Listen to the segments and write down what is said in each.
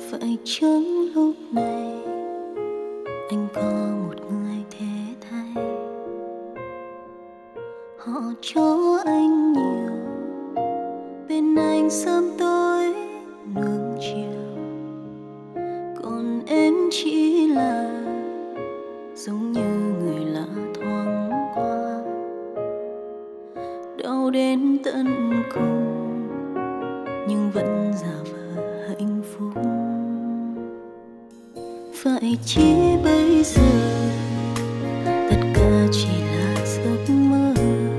Vậy chăng lúc này anh có một người thế thay, họ cho anh nhiều, bên anh sớm tối nuông chiều, còn em chỉ là giống như người lạ thoáng qua, đau đến tận cùng nhưng vẫn giả vờ hạnh phúc. Vậy chỉ bây giờ tất cả chỉ là giấc mơ,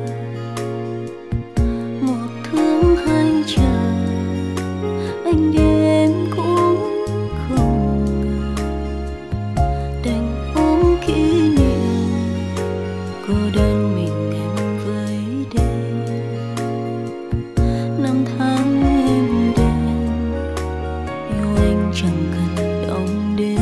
một thương hai chờ, anh đi em cũng không ngờ, đành ôm kỷ niệm cô đơn mình em với đêm. Năm tháng êm đềm yêu anh chẳng cần đong đêm.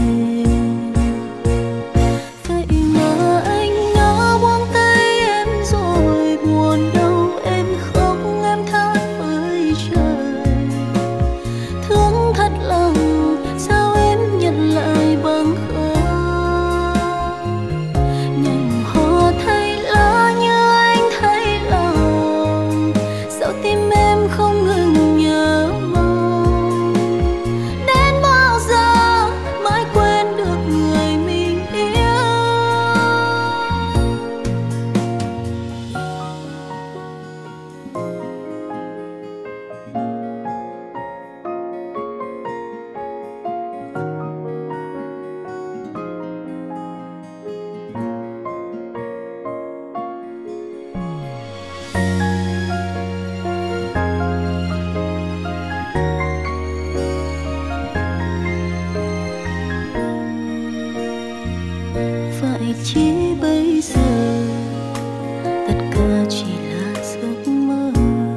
Vậy chỉ bây giờ tất cả chỉ là giấc mơ,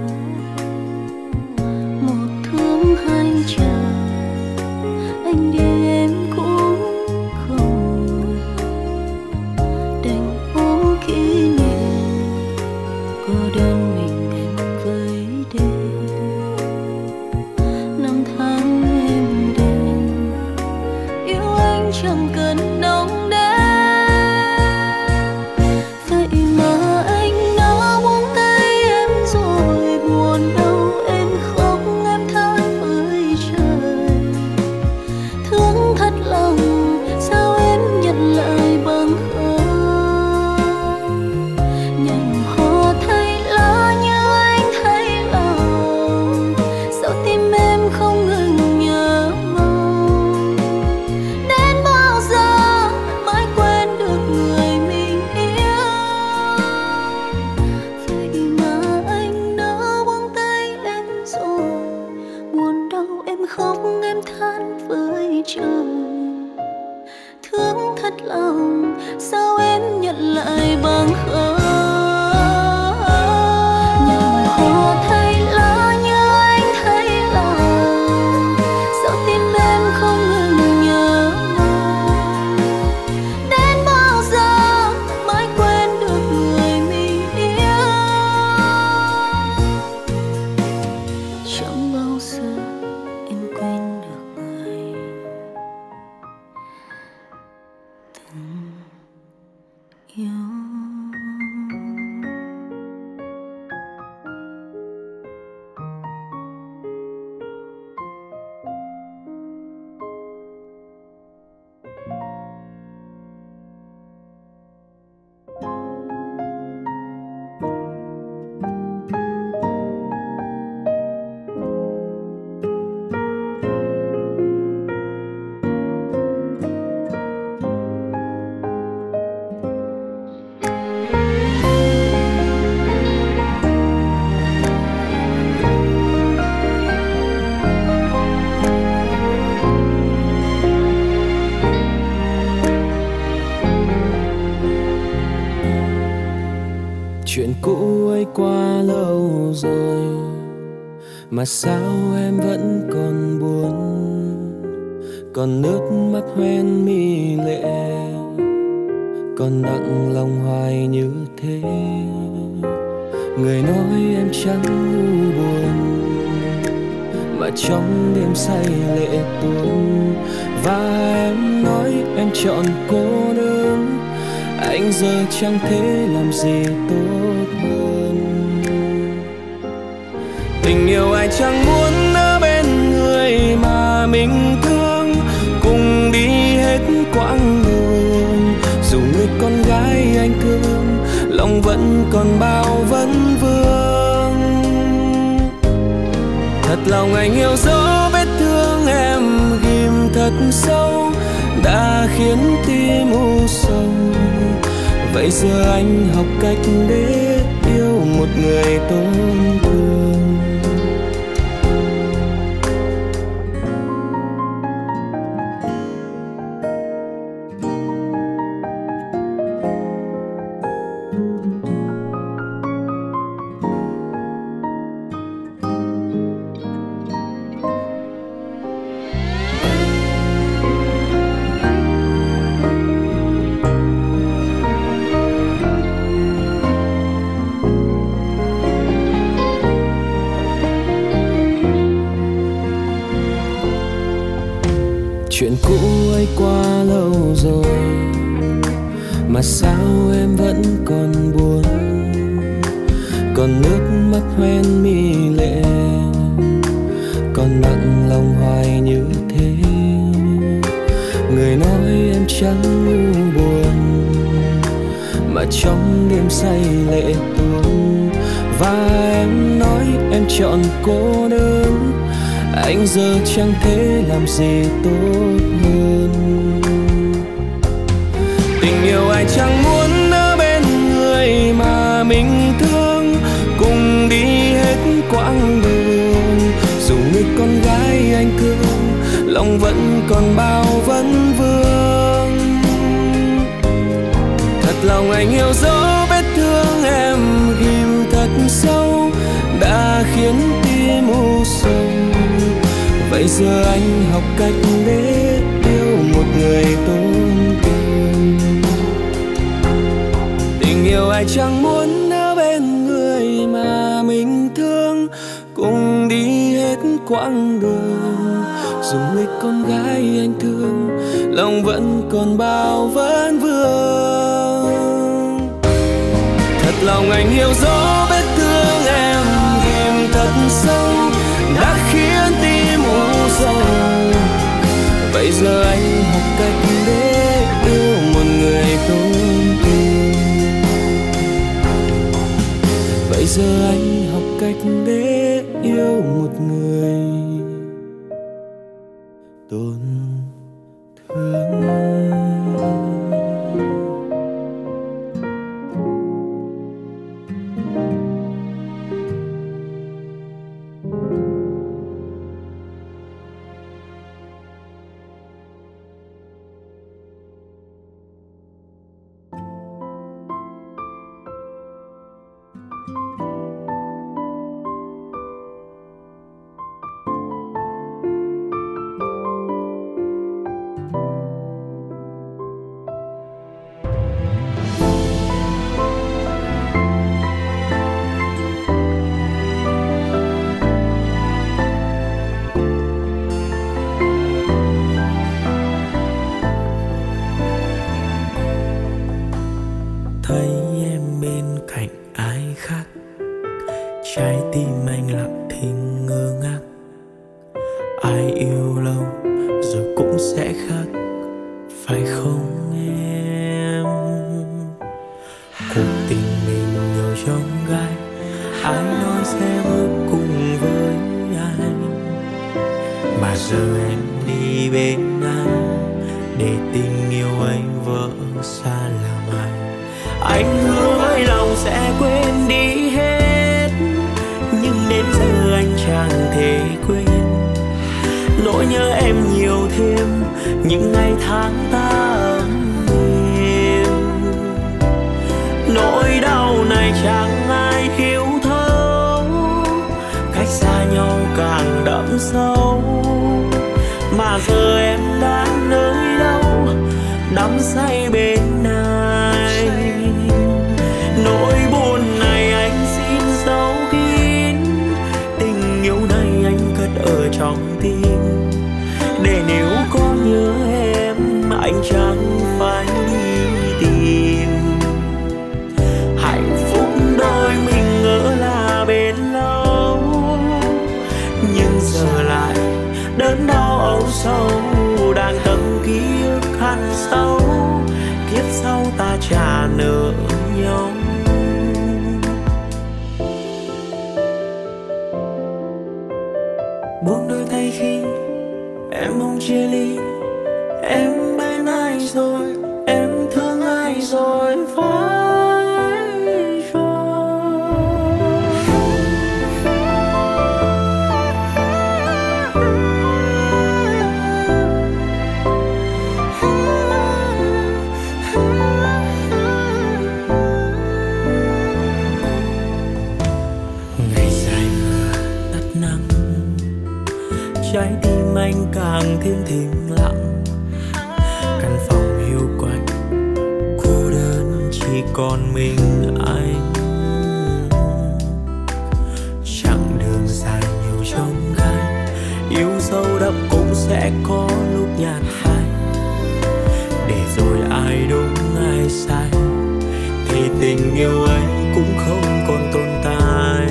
một thương hai chờ, anh đi em cũng không ngờ, đành ôm kỷ niệm cô đơn mình em với đêm. Năm tháng êm đềm yêu anh chẳng cần đong đếm. Khóc em than với trời, thương thật lòng sao em nhận lại bằng không. Nhằm họ thay lỡ như anh thấy lòng, sao tim em không ngừng nhớ mong. Đến bao giờ mới quên được người mình yêu, chẳng bao giờ quên được người từng yêu. Chuyện cũ ấy quá lâu rồi mà sao em vẫn còn buồn, còn nước mắt hoen mi lệ, còn nặng lòng hoài như thế. Người nói em chẳng ngu buồn mà trong đêm say lệ tuôn. Và em nói em chọn cô đơn, anh giờ chẳng thể làm gì tốt hơn. Tình yêu ai chẳng muốn ở bên người mà mình thương, cùng đi hết quãng đường. Dù người con gái anh thương, lòng vẫn còn bao vấn vương. Thật lòng anh hiểu rõ vết thương em ghim thật sâu, đã khiến tim u sầu. Vậy giờ anh học cách để yêu một người tổn thương. Chuyện cũ ấy qua lâu rồi mà sao em vẫn còn buồn, còn nước mắt hoen mi lệ, còn nặng lòng hoài như thế. Người nói em chẳng ngu buồn mà trong đêm say lệ tuôn. Và em nói em chọn cô đơn, anh giờ chẳng thể làm gì tốt hơn. Tình yêu ai chẳng muốn ở bên người mà mình thương, cùng đi hết quãng đường. Dù người con gái anh thương, lòng vẫn còn bao vấn vương. Thật lòng anh hiểu rõ vết thương em ghim thật sâu, đã khiến tim u sầu. Vậy giờ anh học cách để yêu một người tổn thương. Tình yêu ai chẳng muốn ở bên người mà mình thương, cùng đi hết quãng đường. Dù người con gái anh thương, lòng vẫn còn bao vấn vương. Thật lòng anh hiểu rõ vết thương em ghim thật sâu, đã khiến tim u sầu. Vậy giờ anh học cách để yêu một người tổn thương. Vậy giờ anh học cách để yêu một người tổn thương. Thấy em bên cạnh ai khác, trái tim anh lặng thinh ngơ ngác. Ai yêu lâu rồi cũng sẽ khác, phải không em? Cuộc tình mình nhiều trong gai, ai nói sẽ bước cùng với anh, mà giờ em đi bên anh để tình yêu anh vỡ xa làm ai. Anh hứa với lòng sẽ quên đi hết, nhưng đến giờ anh chẳng thể quên. Nỗi nhớ em nhiều thêm những ngày tháng ta ấm êm. Nỗi đau này chẳng ai hiểu thấu, cách xa nhau càng đậm sâu. Mà giờ em đang nơi đâu, đắm say bên anh. Nỗi buồn này anh xin giấu kín, tình yêu này anh cất ở trong tim. Để nếu có nhớ em, anh chẳng phải đi tìm. Hạnh phúc đôi mình ngỡ là bền lâu, nhưng giờ lại đớn đau âu sâu, đang tâm ký ức hằn sâu. Kiếp sau ta trả nợ nhau. Buông đôi tay khi em mong chia ly. Em bên ai rồi, em thương ai rồi, phải rồi. Ngày dài vừa tắt nắng, trái tim anh càng thêm thinh lặng. Căn phòng hiu quạnh, cô đơn chỉ còn mình anh. Chặng đường dài nhiều chông gai, yêu sâu đậm cũng sẽ có lúc nhạt phai. Để rồi ai đúng ai sai, thì tình yêu ấy cũng không còn tồn tại.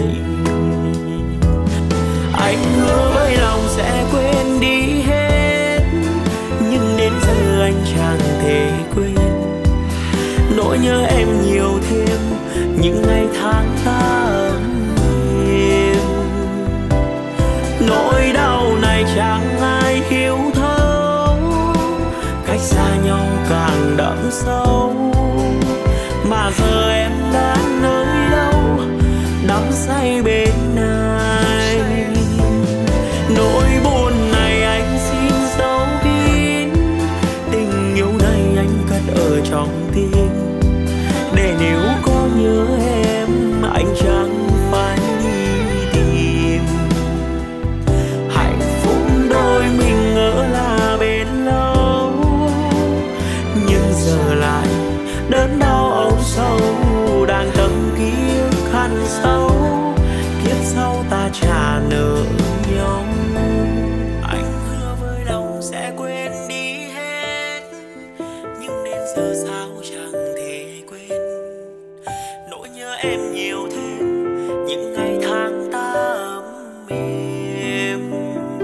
Anh hứa với lòng sẽ quên đi hết, nhưng đến giờ anh chẳng thể quên. Nỗi nhớ em nhiều thêm những ngày tháng ta ấm êm. Nỗi đau này chẳng ai hiểu thấu, cách xa nhau càng đậm sâu. Mà giờ em đã nơi đâu, đắm say bên ai. Nỗi buồn này anh xin giấu kín, tình yêu này anh cất ở trong tim. Để nếu có nhớ em, anh chẳng phải đi tìm. Hạnh phúc đôi mình ngỡ là bền lâu, nhưng giờ lại đớn đau âu sâu, đang tâm ký ức hằn sâu. Kiếp sau ta trả nợ nhau. Anh hứa với lòng sẽ quên đi hết, nhưng đến giờ sao chẳng thể quên. Nỗi nhớ em nhiều thêm những ngày tháng ta ấm êm.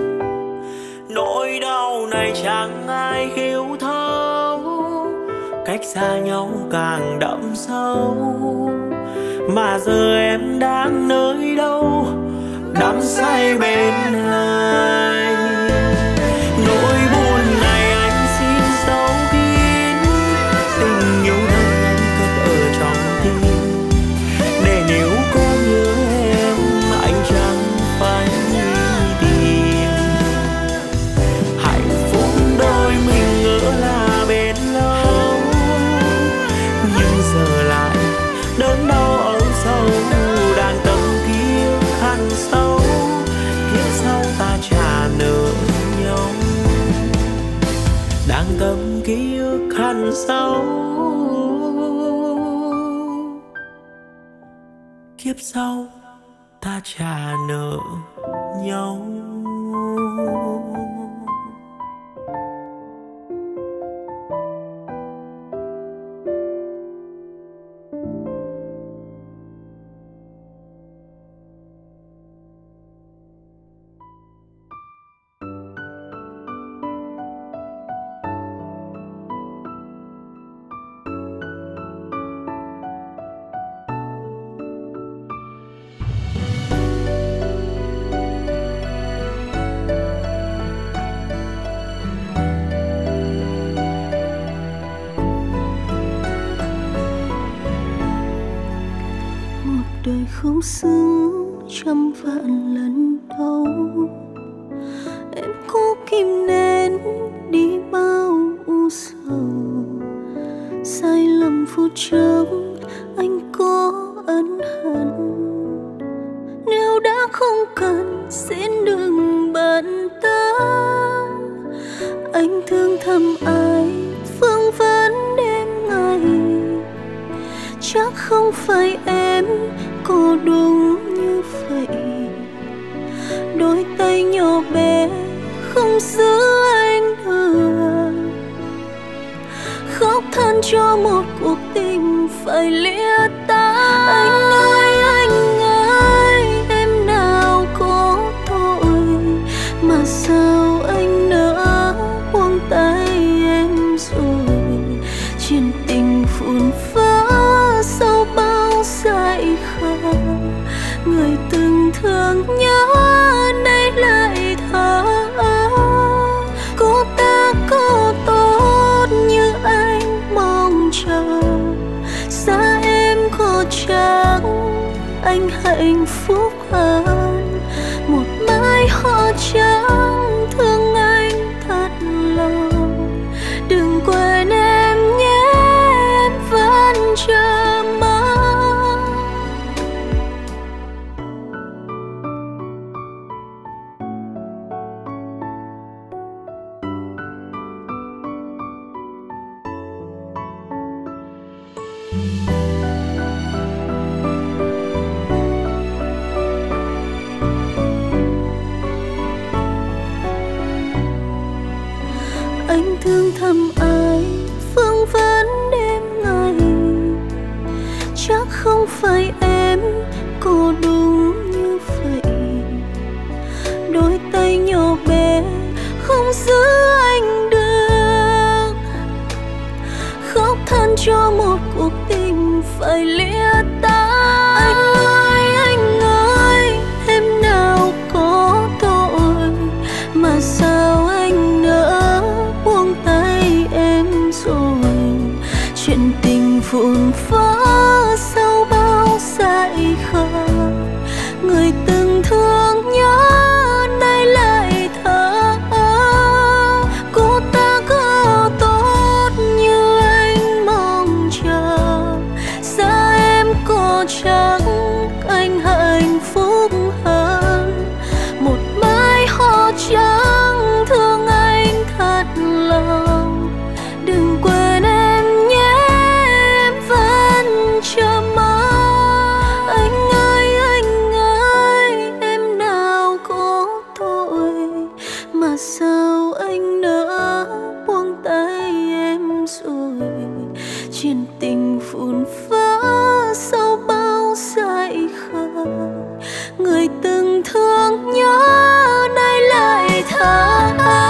Nỗi đau này chẳng ai hiểu thấu, cách xa nhau càng đậm sâu. Mà giờ em đang nơi đâu, đắm say bên ai. Nỗi buồn này anh xin giấu kín, tình yêu này anh cất ở trong tim. Để nếu có nhớ em, anh chẳng phải đi tìm. Hạnh phúc đôi mình ngỡ là bền lâu, nhưng giờ lại đớn đau âu sâu, đang tâm ký ức hằn sâu. Kiếp sau ta trả nợ nhau, đang tâm ký ức hằn sâu. Kiếp sau ta trả nợ nhau. Đời không xứng trăm vạn lần đâu, em cố kìm nén đi bao u sầu. Sai lầm phút chốc anh có ân hận, nếu đã không cần xin đừng bận tâm. Anh thương thầm ai phương vấn đêm ngày, chắc không phải em cô đúng như vậy. Đôi tay nhỏ bé không giữ anh được, khóc than cho một cuộc tình phải lìa tan. Anh ơi, em nào có tội mà sao anh nỡ buông tay em rồi. Chuyện tình phun phá sau bao dại khờ, người từng thương nhớ nay lại thở. Cô ta có tốt như anh mong chờ, xa em có chắc anh hạnh phúc hơn. Một mái hoa trắng thương anh thật lòng, đừng quên em nhé, em vẫn chờ mong. Anh thương thầm ai vương vấn đêm ngày, chắc không phải em cô đúng như vậy. Đôi tay nhỏ bé không giữ anh được, khóc than cho một cuộc tình phải lìa tan. Anh ơi, em nào có tội mà sao anh nỡ buông tay em rồi. Chuyện tình vụn vỡ sau bao dại khờ, người từng thương nhớ nay lại thở. Cô ta có tốt như anh mong chờ, xa em có chắc anh hạnh phúc hơn. Một mái hoa trắng thương anh thật lòng, đừng quên em nhé, em vẫn chờ mong. Anh ơi, em nào có tội mà sao anh nỡ buông tay em rồi. Chuyện tình vụn vỡ sau bao dại khờ, người từng thương nhớ nay lại thở.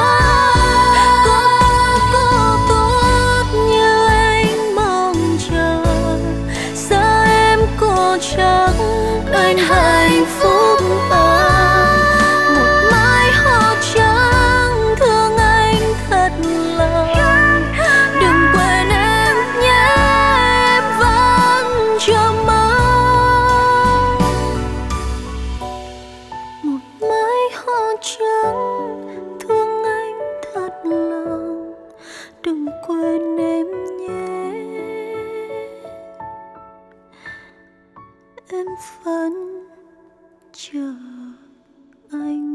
Có tốt như anh mong chờ, xa em có chắc anh hạnh phúc hơn. Một mái hoa trắng thương anh thật lòng, đừng quên em nhé, em vẫn chờ mong. Một mái hoa trắng thương anh thật lòng, đừng quên em nhé, em vẫn chờ anh.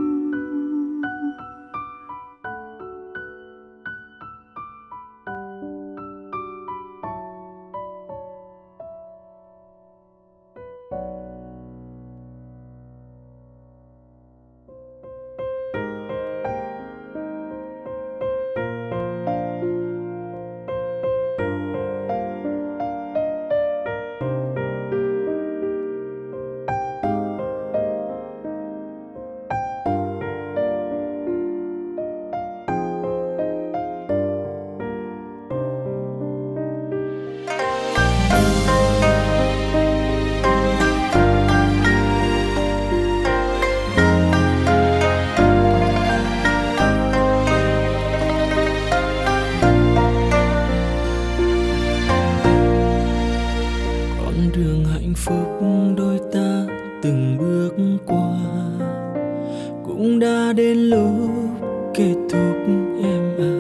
cũng đã đến lúc kết thúc em à.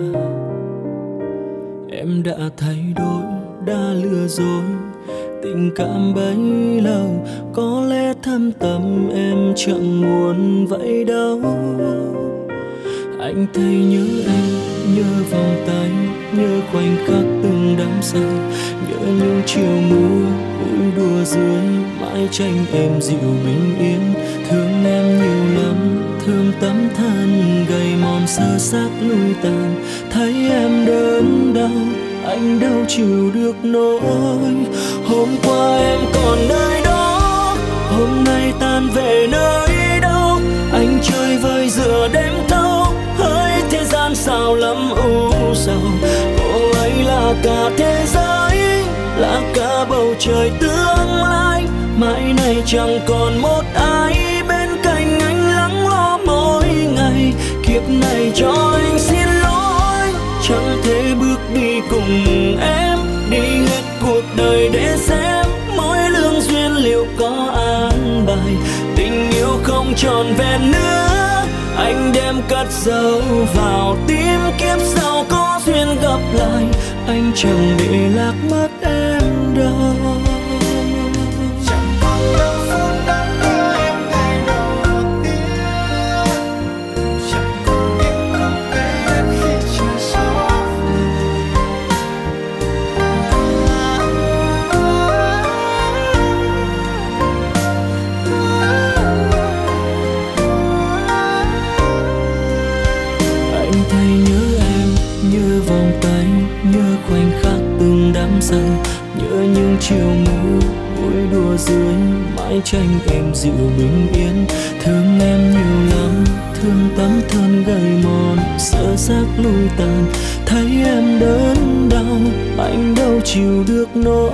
Em đã thay đổi, đã lừa dối, tình cảm bấy lâu có lẽ thâm tâm em chẳng muốn vậy đâu. Anh thấy nhớ em, nhớ vòng tay, nhớ khoảnh khắc từng đắm say, nhớ những chiều mưa vui đùa dưới mái tranh em dịu bình yên. Thương em nhiều lắm, thương tấm thân than gầy mòn sơ xác lui tàn. Thấy em đớn đau anh đâu chịu được nỗi. Hôm qua em còn nơi đó, hôm nay tan về nơi đâu. Anh chơi vơi giữa đêm thâu, hỡi thế gian sao lắm u sầu. Cô ấy là cả thế giới, là cả bầu trời tương lai. Mãi này chẳng còn một ai bên cạnh anh lắng lo mỗi ngày. Kiếp này cho anh xin lỗi, chẳng thể bước đi cùng em. Đi hết cuộc đời để xem mỗi lương duyên liệu có an bài. Tình yêu không tròn vẹn nữa, anh đem cất giấu vào tim. Kiếp sau có duyên gặp lại, anh chẳng để lạc mất em đâu. Chẳng còn đâu phút đắm đưa em ngày đầu tiên. Chẳng còn em không về em khi trời gió Anh thấy nhớ em như vòng tay, nhớ khoảnh khắc từng đắm say, nhớ những chiều mưa vui đùa dưới mái tranh em dịu bình yên. Thương em nhiều lắm, thương tấm thân gầy mòn sơ xác lui tàn. Thấy em đớn đau anh đâu chịu được nỗi.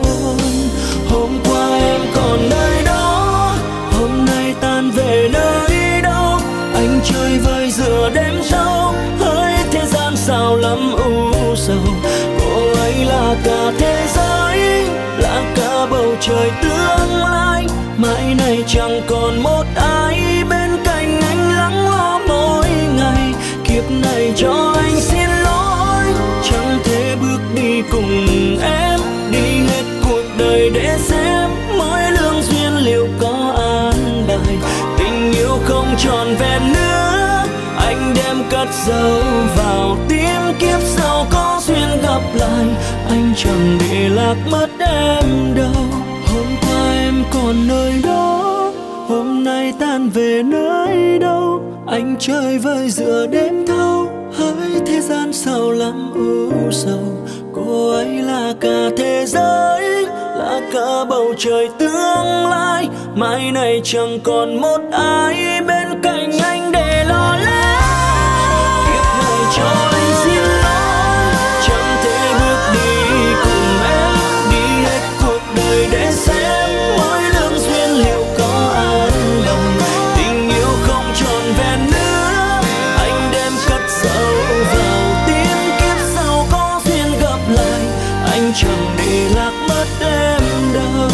Hôm qua em còn nơi đó, hôm nay tan về nơi đâu. Anh chơi vơi giữa đêm sâu, hỡi thế gian sao lắm u sầu. Cô ấy là cả thế giới, là cả bầu trời tương lai. Mãi này chẳng còn một ai bên cạnh anh lắng lo mỗi ngày. Kiếp này cho anh xin lỗi, chẳng thể bước đi cùng em. Đi hết cuộc đời để xem mỗi lương duyên liệu có an bài. Tình yêu không tròn vẹn nữa, anh đem cất giấu vào tim. Kiếp sau có duyên gặp lại, anh chẳng để lạc mất em đâu. Hôm qua em còn nơi đó, hôm nay tan về nơi đâu. Anh chơi vơi giữa đêm thâu, hỡi thế gian sao lắm u sầu. Cô ấy là cả thế giới, là cả bầu trời tương lai. Mãi này chẳng còn một ai bên cạnh anh để lo lắng. Kiếp này cho anh xin lỗi, chẳng thể bước đi cùng em. Đi hết cuộc đời để xem mỗi lương duyên liệu có an bài. Tình yêu không tròn vẹn nữa, anh đem cất giấu vào tim. Kiếp sau có duyên gặp lại, anh chẳng để lạc mất em đâu.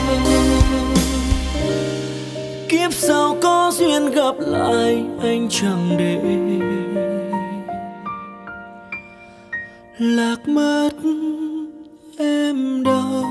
Kiếp sau có duyên gặp lại, anh chẳng để lạc mất em đâu.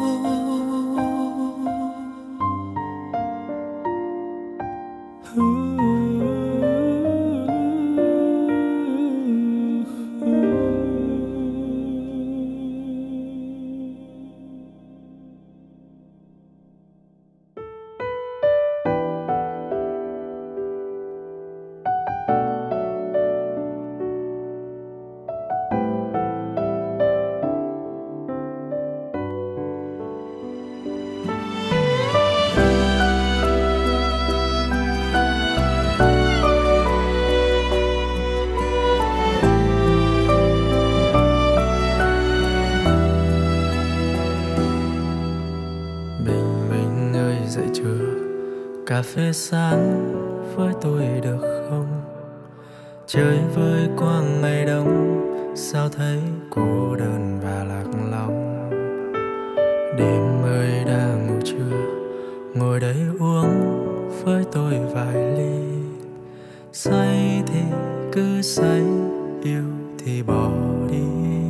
Cà phê sáng với tôi được không? Chơi với qua ngày đông, sao thấy cô đơn và lạc lòng. Đêm ơi đã ngủ chưa? Ngồi đây uống với tôi vài ly. Say thì cứ say, yêu thì bỏ đi.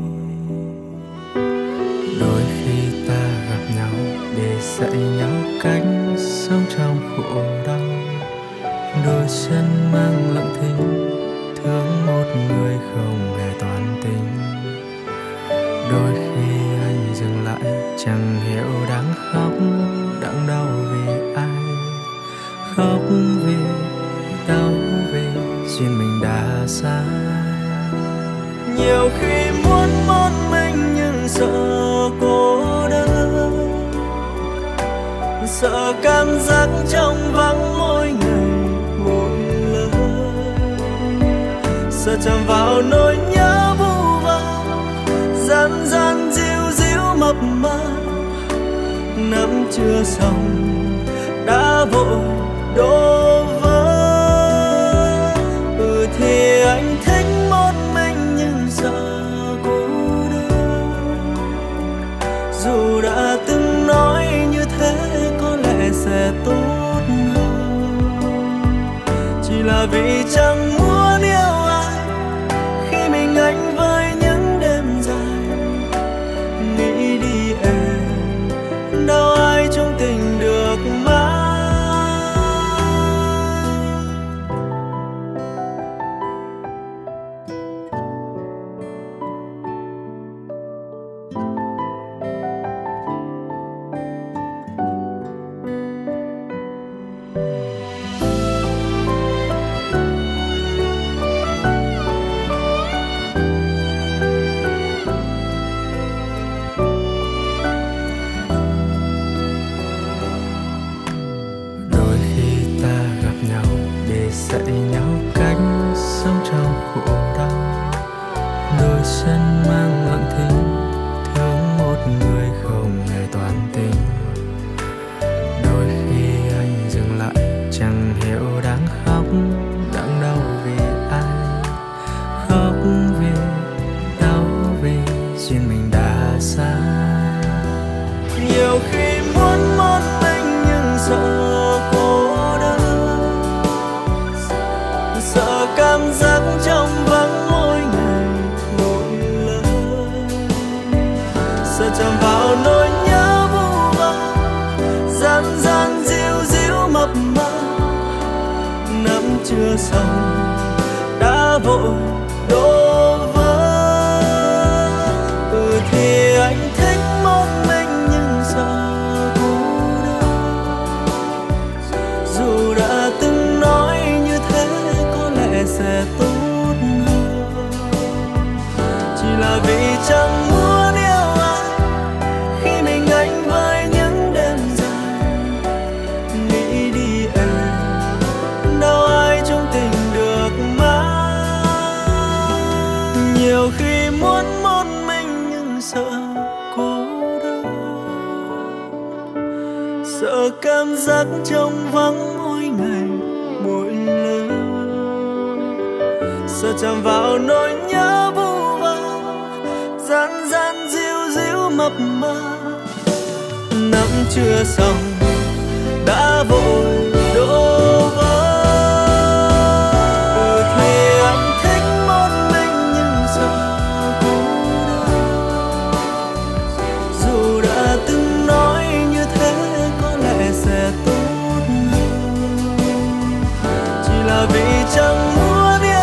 Đôi khi ta gặp nhau để dạy nhau cách sống trong khổ đau. Đôi chân mang lặng thinh, thương một người không hề toàn tình. Đôi khi anh dừng lại, chẳng hiểu đang khóc, đang đau vì ai. Khóc vì đau vì duyên mình đã đã xa. Nhiều khi muốn một mình nhưng sợ cô đơn, sợ cảm giác trong vắng mỗi ngày một lần, sợ chạm vào nỗi nhớ vu vơ gian gian díu díu mập mờ, nắm chưa xong đã vội đổ vỡ. Thì anh thích một mình nhưng sợ cô đơn, dù đã từng nói như thế có lẽ sẽ tốt hơn, chỉ là vì chẳng muốn yêu ai khi mình anh với những đêm dài. Nghĩ đi em, đâu ai trong tình được mãi. Dạy nhau cách sống trong khổ đau, đôi chân mang lặng thinh thương một người không hề toàn tình. Đôi khi anh dừng lại chẳng hiểu đáng khóc đáng đau vì ai, khóc vì đau vì duyên mình đã xa. Nhiều khi muốn một mình nhưng sợ cảm giác trong vắng mỗi ngày một lần, sợ chạm vào nỗi nhớ vu vơ gian gian díu díu mập mờ, nắm chưa xong đã vội đổ vỡ. Thì anh thích một mình nhưng sợ cô đơn, dù đã từng nói như thế sẽ tốt hơn, chỉ là vì chẳng muốn yêu ai khi mình anh với những đêm dài. Nghĩ đi em, đâu ai trong tình được mãi. Nhiều khi muốn một mình nhưng sợ cô đơn, sợ cảm giác trong vắng mỗi ngày mỗi lần, sợ chạm vào nỗi nhớ vu vơ gian gian díu díu mập mờ, nắm chưa xong đã vội đổ vỡ. Thì anh thích một mình nhưng sợ cô đơn, dù đã từng nói như thế có lẽ sẽ tốt hơn, chỉ là vì chẳng muốn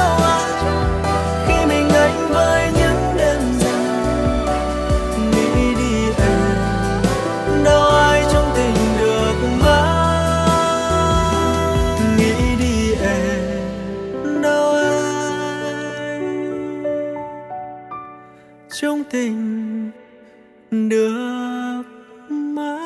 trong tình được mãi.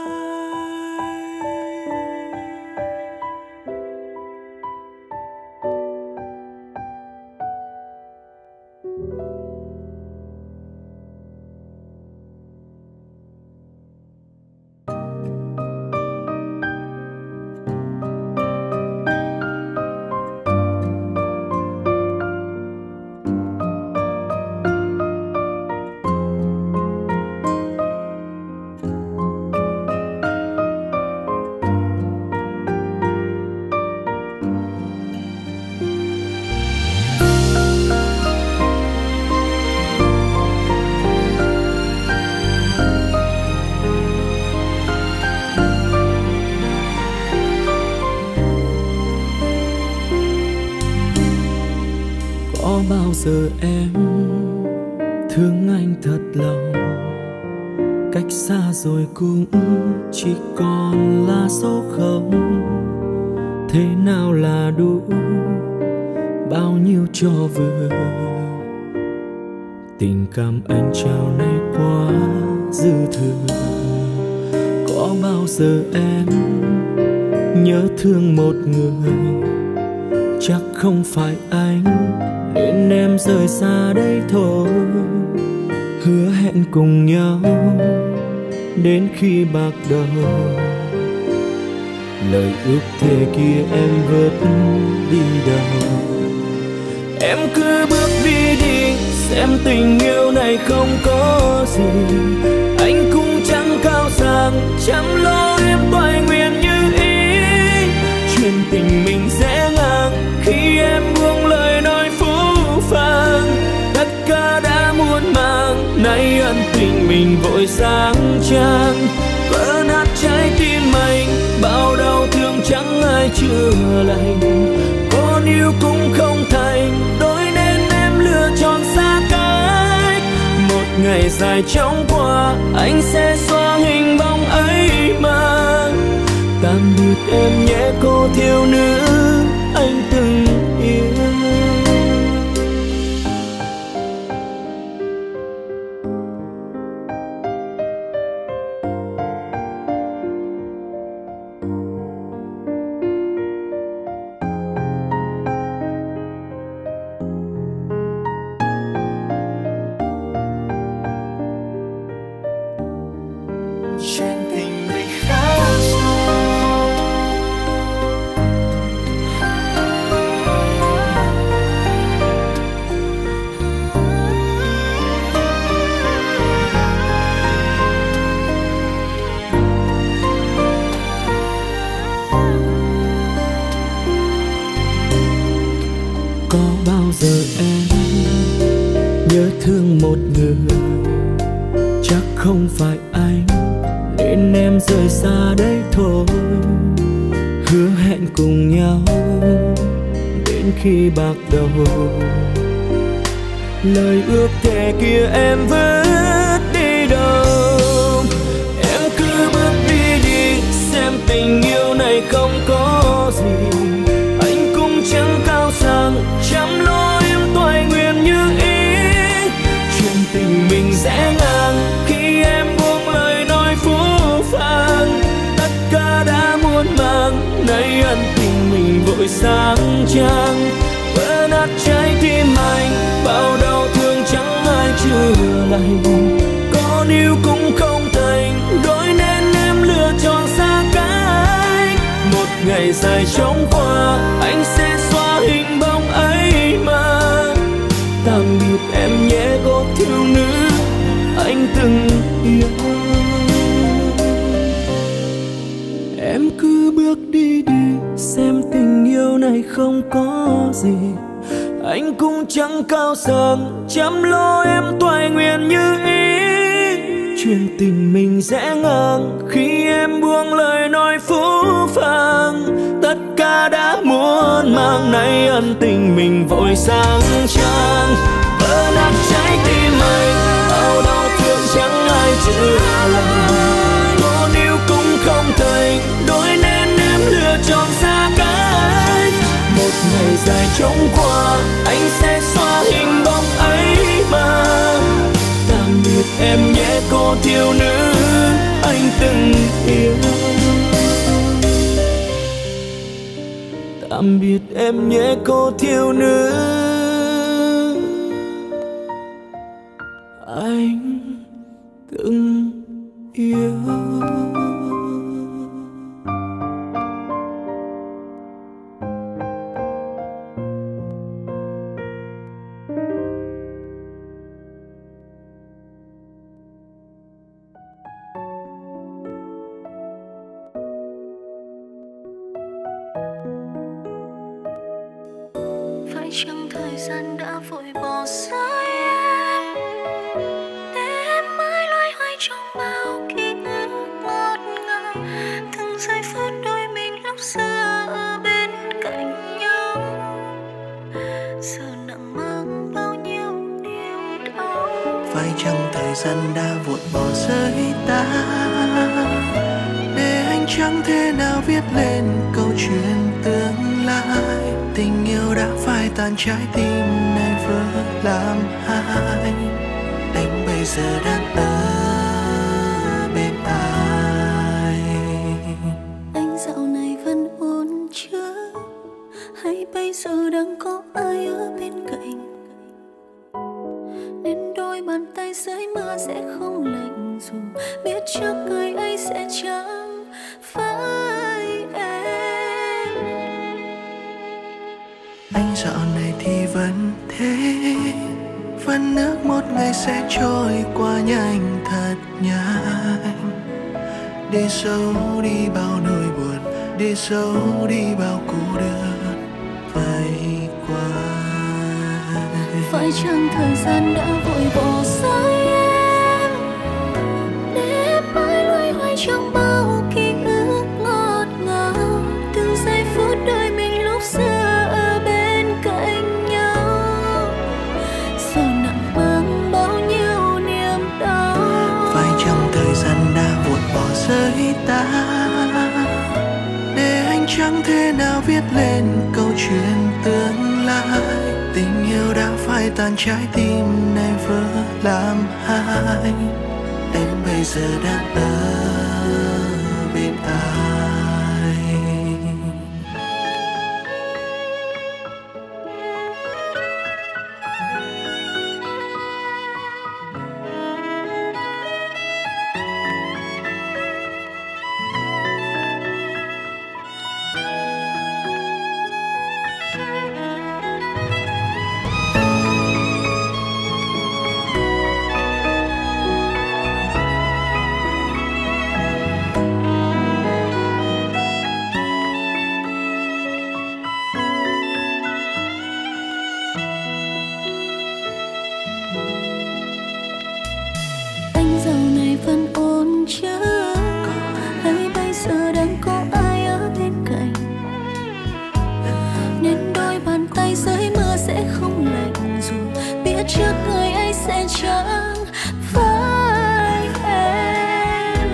Có bao giờ em thương anh thật lòng, cách xa rồi cũng chỉ còn là số không. Thế nào là đủ bao nhiêu cho vừa. Tình cảm anh trao này quá dư thừa. Có bao giờ em nhớ thương một người, chắc không phải anh nên em rời xa đây thôi. Hứa hẹn cùng nhau đến khi bạc đầu, lời ước thề kia em vớt đi đâu. Em cứ bước đi đi, xem tình yêu này không có gì. Anh cũng chẳng cao sang, chẳng lo em toại nguyện như ý. Chuyện tình mình sẽ ngang khi em buông lời nói phũ phàng. Tất cả đã muộn màng, nay ân tình mình vội sáng trang. Vỡ nát trái tim anh, bao đau thương chẳng ai chữa lành. Con yêu cũng không thành, đôi nên em lựa chọn xa cách. Một ngày dài chóng qua, anh sẽ xóa hình bóng ấy mà. Tạm biệt em nhé cô thiếu nữ anh từng yêu. Chuyện tình mình khá sâu. Có bao giờ em nhớ thương một người, chắc không phải anh nên em rời xa đây thôi. Hứa hẹn cùng nhau đến khi bạc đầu, lời ước thề kia em vớt đi đâu. Em cứ bước đi đi, xem tình yêu này không có gì. Anh cũng chẳng cao sang, chẳng lo em toại nguyện như ý. Chuyện tình mình sẽ ngang khi em buông lời nói phũ phàng. Tất cả đã muộn màng, nay ân tình mình vội sáng trang. Vỡ nát trái tim anh, bao đau thương chẳng ai chữa lành. Con yêu cũng không thành, đôi nên em lựa chọn xa cách. Một ngày dài chóng qua, anh sẽ xóa hình bóng ấy mà. Tạm biệt em nhé cô thiếu nữ anh từng yêu. Em cứ bước đi đi, xem tình yêu này không có gì. Anh cũng chẳng cao sang, chăm lo em toại nguyện như ý. Chuyện tình mình sẽ ngang khi em buông lời nói phũ phàng. Tất cả đã muộn màng, nay ân tình mình vội sáng trang. Vỡ nát trái tim anh, bao đau thương chẳng ai chữa lành. Con yêu cũng không thành, đôi nên em lựa chọn xa cách. Một ngày dài chóng qua, anh sẽ xóa hình bóng ấy mà. Tạm biệt em nhé cô thiếu nữ anh từng yêu. Tạm biệt em nhé cô thiếu nữ anh từng yêu. Phải chăng thời gian đã vội bỏ rơi em, để em mãi loay hoay trong bao ký ức ngọt ngào. Từng giây phút đôi mình lúc xưa ở bên cạnh nhau, giờ nặng mang bao nhiêu điều đau. Phải chăng thời gian đã vội bỏ rơi ta, để anh chẳng thể nào viết lên câu chuyện tương lai. tình yêu đã phai tàn, trái tim này vỡ làm hai. Anh bây giờ đang ở bên ai? Anh dạo này vẫn ổn chứ, hay bây giờ đang có ai ở bên cạnh? Nên đôi bàn tay dưới mưa sẽ không lạnh, dù biết trước người ấy sẽ chẳng phải em. Anh dạo này thì vẫn thế, vẫn ước một ngày sẽ trôi qua nhanh thật nhanh, để giấu đi bao nỗi buồn, để giấu đi bao cô đơn vây quanh. Phải chăng thời gian đã vội bỏ rơi em, để em mãi loay hoay trong bao ký ức ngọt ngào, từng giây phút đời mình lúc xưa ở bên cạnh nhau, giờ nặng mang bao nhiêu niềm đau. Phải chăng thời gian đã vội bỏ rơi ta, để anh chẳng thể nào viết lên câu chuyện tương lai. Tình yêu đã phai tàn, trái tim này vỡ làm hai. Em bây giờ đang ở bên ai? Anh dạo này vẫn ổn chứ, hay bây giờ đang có ai ở bên cạnh? Nên đôi bàn tay dưới mưa sẽ không lạnh, dù biết trước người ấy sẽ chẳng phải em.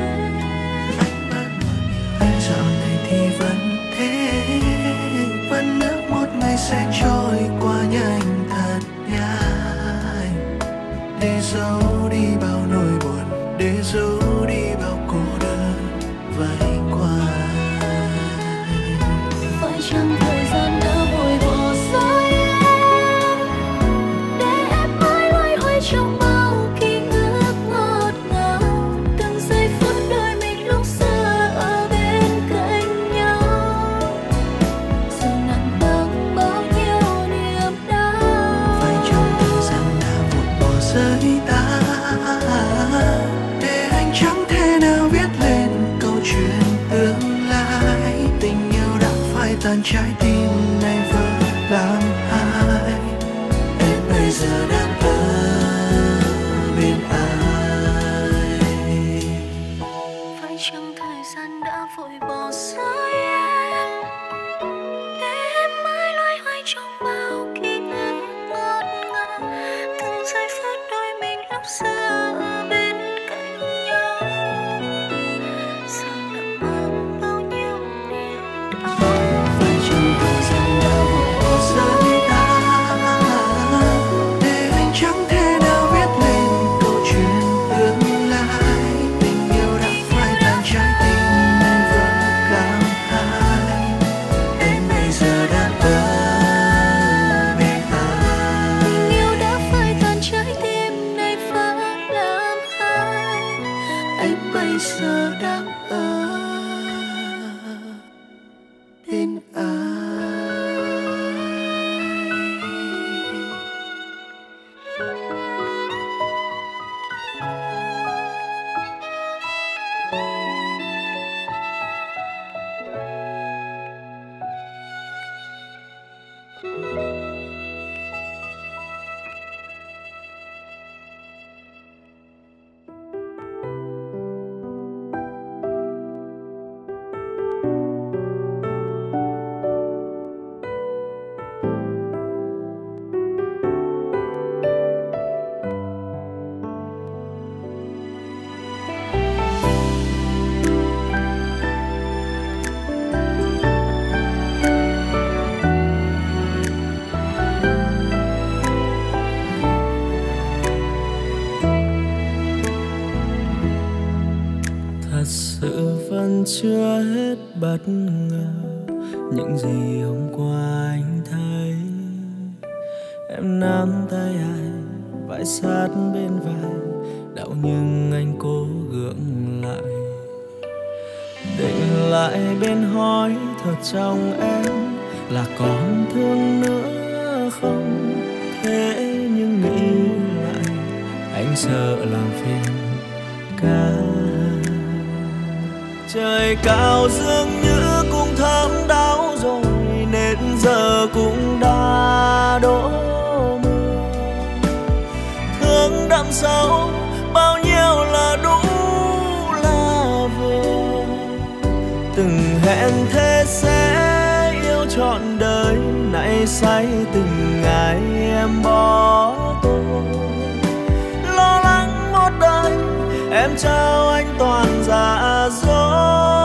Anh dạo này thì vẫn thế, vẫn ước một ngày sẽ trôi qua nhanh thật nhanh, để giấu đi bao nỗi buồn, để giấu đi bao cô đơn vây quanh. Phải chăng thời gian đã vội bỏ rơi em, để em mãi loay hoay trong bao ký ức ngọt ngào, từng giây phút đời mình lúc xưa ở bên cạnh nhau, giờ nặng mang bao nhiêu niềm đau. Phải chăng thời gian đã vội bỏ rơi ta, để anh chẳng thể nào viết lên câu chuyện tương lai. Tình yêu đã phai tàn, trái tim này vỡ làm hai. Em bây giờ đang ở bên ai? Phải chăng thời gian đã vội bỏ rơi em, để em mãi loay hoay trong bao ký ức ngọt ngào, từng giây phút đôi mình lúc xưa ở bên cạnh nhau, giờ nặng mang bao nhiêu niềm đau. Phải chăng thời gian đã vội bỏ rơi ta, để anh chẳng vẫn chưa hết bất ngờ những gì hôm qua anh thấy. Em nắm tay anh, vai sát bên vai, đau nhưng anh cố gượng lại. Định lại bên hỏi thật trong em là còn thương nữa không? Thế nhưng nghĩ lại anh sợ làm phiền cả. Trời cao dường như cũng thấm đau rồi nên giờ cũng đã đổ mưa. Thương đậm sâu bao nhiêu là đủ là vừa. Từng hẹn thế sẽ yêu trọn đời, nay say từng ngày em bỏ tôi. Lo lắng một đời em trao anh toàn dạ dối.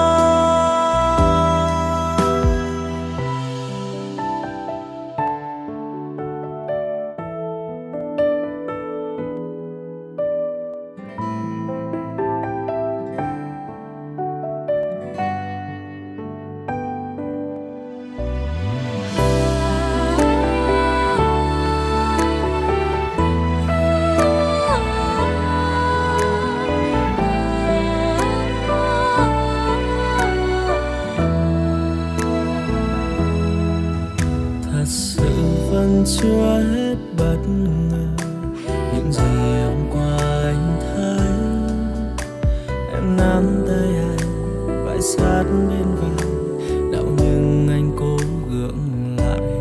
Chưa hết bất ngờ những gì hôm qua anh thấy. Em nắm tay anh, vai sát bên vai, đau nhưng anh cố gượng lại.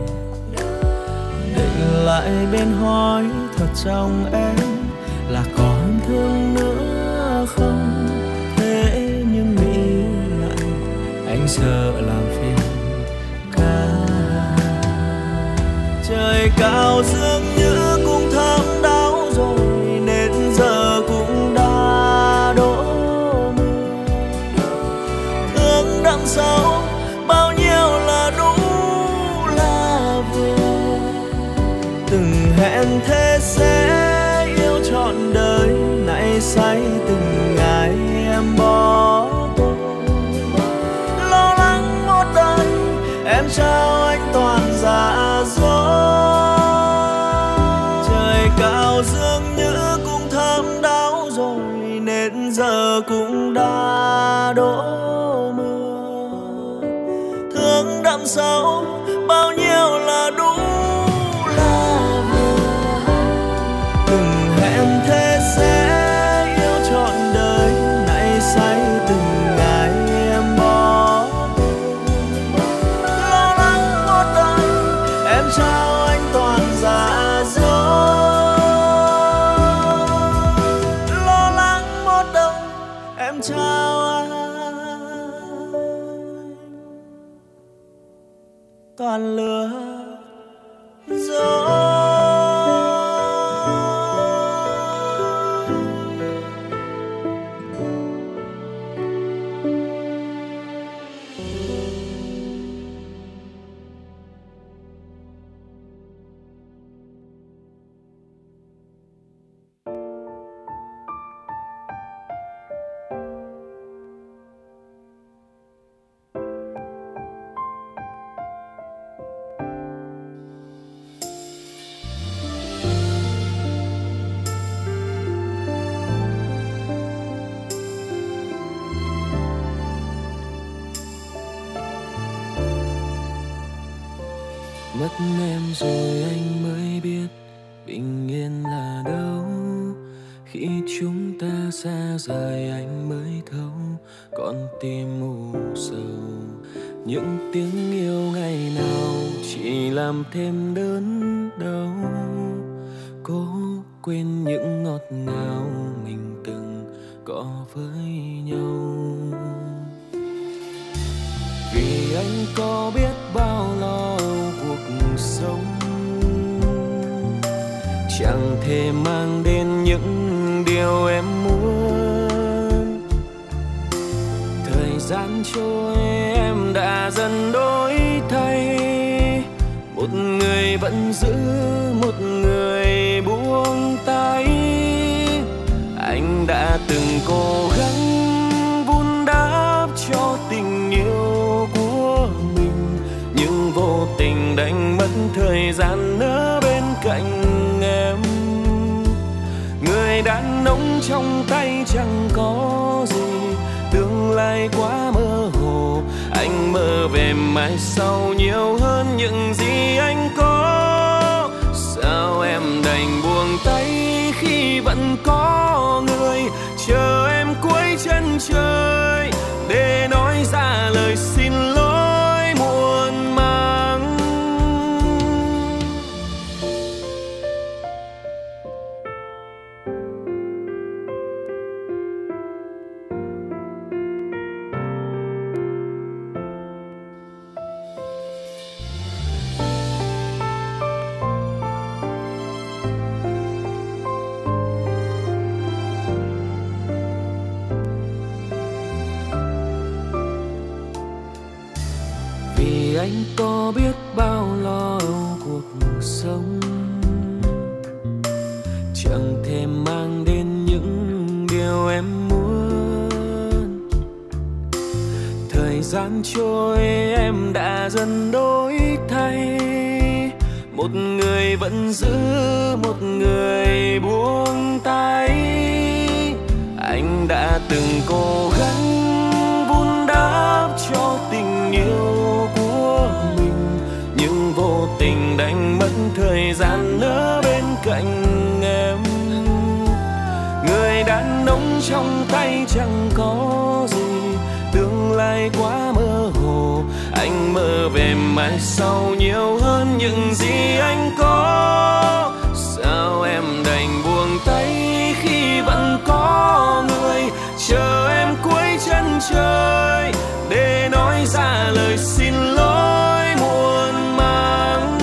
Định lại bên hỏi thật trong em là còn thương nữa không? Thế nhưng nghĩ lại anh sợ làm phiền cả. Trời cao dường như cũng thấm đau rồi nên giờ cũng đã đổ mưa. Thương đậm sâu bao nhiêu là đủ là vừa. Từng hẹn thế sẽ yêu trọn đời, nay say từng ngày em bỏ tôi. Lo lắng một đời em trao anh toàn dạ dối. Trời cao dường như cũng thấm đau rồi nên giờ cũng đã đổ mưa. Thương đậm sâu bao nhiêu là đủ là vừa. Từng hẹn thế sẽ yêu trọn đời, nay say từng ngày em bỏ tôi. Lo lắng một đời em trao anh toàn dạ dối. Lo lắng một đời em trao anh toàn lừa dối. Mất em rồi anh mới biết bình yên là đâu. Khi chúng ta xa rời anh mới thấu con tim u sầu. Những tiếng yêu ngày nào chỉ làm thêm đớn đau. Cố quên những ngọt ngào mình từng có với nhau. Vì anh có biết bao lo cuộc sống, chẳng thể mang đến những điều em muốn. Thời gian trôi em đã dần đổi thay. Một người vẫn giữ, một người buông tay. Anh đã từng cố gắng vun đắp cho tình đành mất thời gian ở bên cạnh em. Người đàn ông trong tay chẳng có gì, tương lai quá mơ hồ. Anh mơ về mai sau nhiều hơn những gì anh có. Sao em đành buông tay khi vẫn có người chờ em cuối chân trời để nói ra lời xin lỗi muộn màng. Anh có biết bao lo âu cuộc sống, chẳng thể mang đến những điều em muốn. Thời gian trôi em đã dần đổi thay, một người vẫn giữ, một người buông tay. Anh đã từng cố gắng vun đắp cho tình yêu của mình, nhưng vô tình đánh mất thời gian ở bên cạnh em. Người đàn ông trong tay chẳng có gì, tương lai quá mơ hồ. Anh mơ về mai sau nhiều hơn những gì anh có. Sao em đành buông tay khi vẫn có người chờ em cuối chân trời để nói ra lời xin lỗi muộn màng.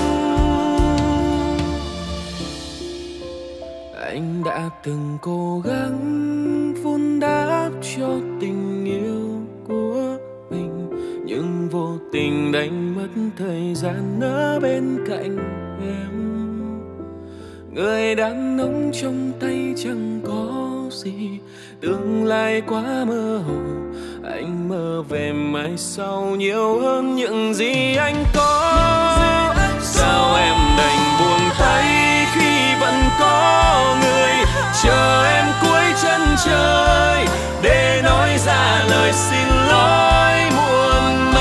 Anh đã từng cố gắng vun đắp cho tình yêu của mình, nhưng vô tình đánh mất thời gian ở bên cạnh em. Người đàn ông trong tay chẳng có gì, tương lai quá mơ hồ. Anh mơ về mai sau nhiều hơn những gì anh có. Sao em đành buông tay khi vẫn có người chờ em cuối chân trời để nói ra lời xin lỗi muộn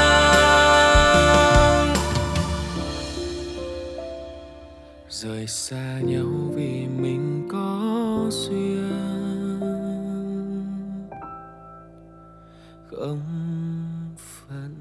màng. Rời xa nhau vì mình có duyên không phận.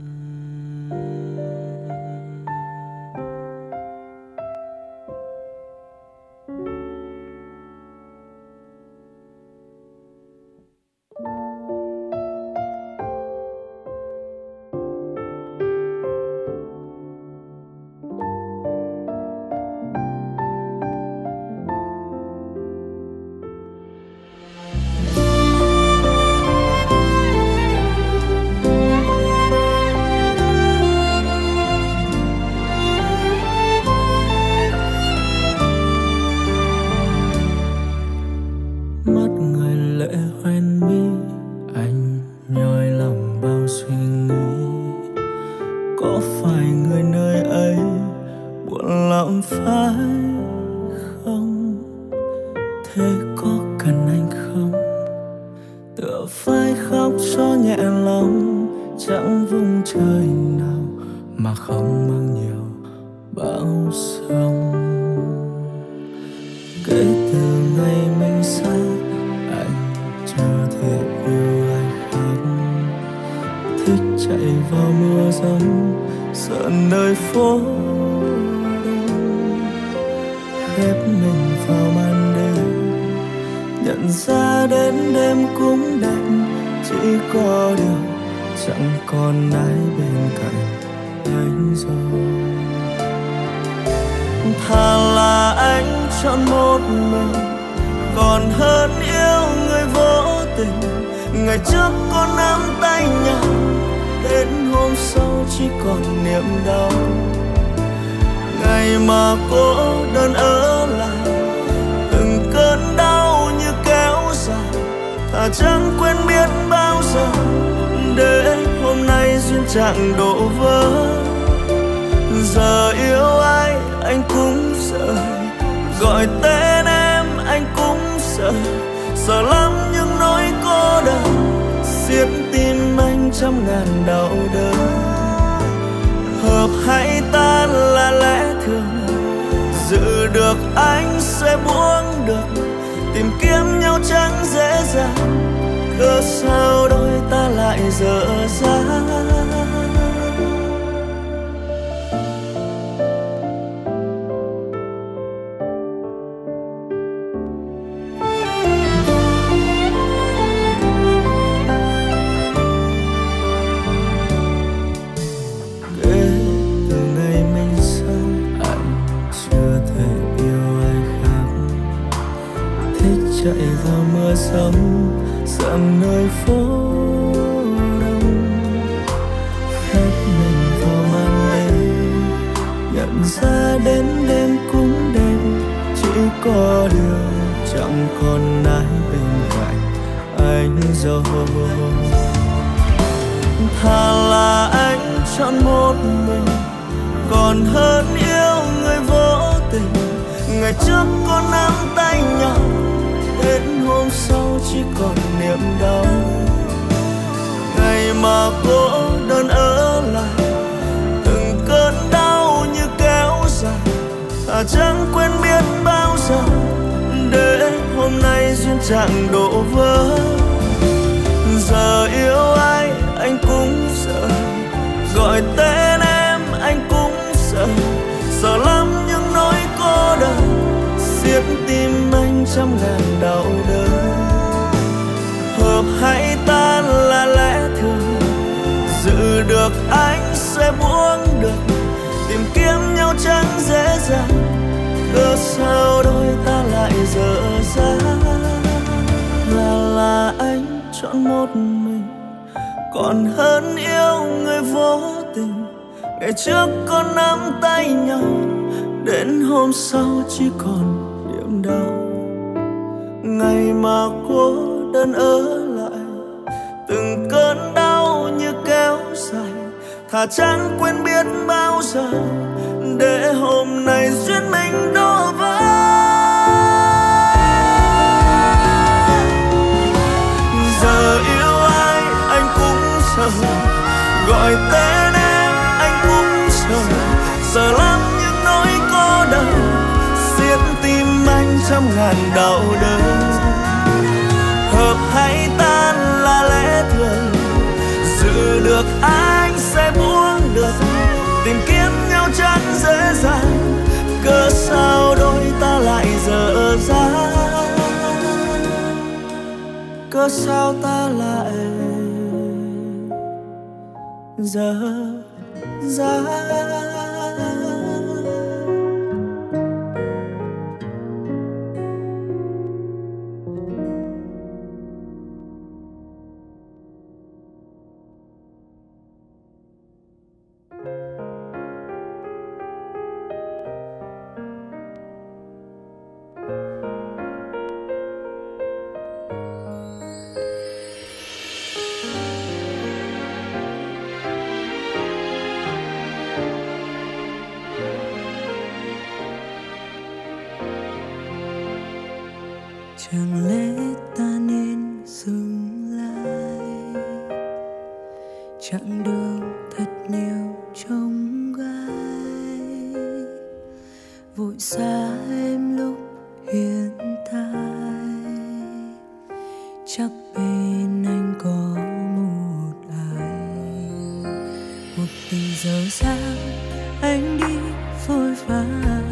Giờ yêu ai anh cũng sợ, gọi tên em anh cũng sợ. Sợ lắm những nỗi cô đơn xiết tim anh trăm ngàn đau đớn. Hợp hay tan là lẽ thường, giữ được anh sẽ buông được. Tìm kiếm nhau chẳng dễ dàng, cớ sao đôi ta lại dở dang. Chạy vào mưa sấm dặm nơi phố đông, khép mình vào màn đêm. Nhận ra đến đêm cũng đêm, chỉ có điều chẳng còn ai bên cạnh anh rồi. Thà là anh chọn một mình, còn hơn yêu người vô tình. Ngày trước có nắm tay nhau, đến hôm sau chỉ còn niềm đau. Ngày mà cô đơn ở lại, từng cơn đau như kéo dài. Thà chẳng quên biết bao giờ, để hôm nay duyên chẳng đổ vỡ. Giờ yêu ai anh cũng sợ, gọi tên em anh cũng sợ. Sợ lắm những nỗi cô đơn xiết tim anh trăm ngàn đau đớn. Hợp hay tan là lẽ thường, giữ được anh sẽ buông được. Tìm kiếm nhau chẳng dễ dàng, cớ sao đôi ta lại dở dang. Là anh chọn một mình, còn hơn yêu người vô tình. Ngày trước có nắm tay nhau, đến hôm sau chỉ còn niềm đau. Ngày mà cô đơn ở lại, từng cơn đau như kéo dài. Thà chẳng quên biết bao giờ, để hôm nay duyên mình đổ vỡ. Giờ yêu ai anh cũng sợ, gọi tên em anh cũng sợ. Sợ lắm những nỗi cô đơn xiết tim anh trăm ngàn đau đớn. Hợp hay tan là lẽ thường, giữ được anh sẽ buông được. Tìm kiếm nhau chẳng dễ dàng, cớ sao đôi ta lại dở dang. Cớ sao ta lại dở dang. Chẳng lẽ ta nên dừng lại, chặng đường thật nhiều trông gai, vội xa em lúc hiện tại. Chắc bên anh có một ai, một tình dở dang anh đi vội vã.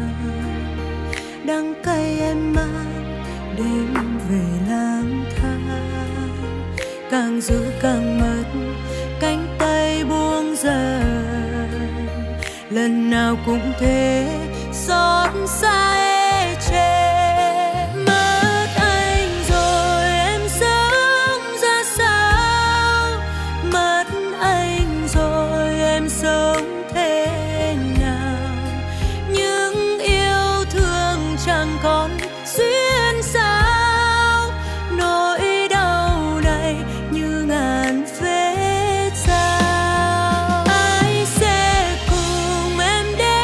Đắng cay em mang đêm về lang thang, càng giữ càng mất cánh tay buông dần. Lần nào cũng thế xót xa ê chề. Mất anh rồi em sống ra sao, mất anh rồi em sống thế nào. Những yêu thương chẳng còn duyên sao, nỗi đau này như ngàn vết dao. Ai sẽ cùng em đến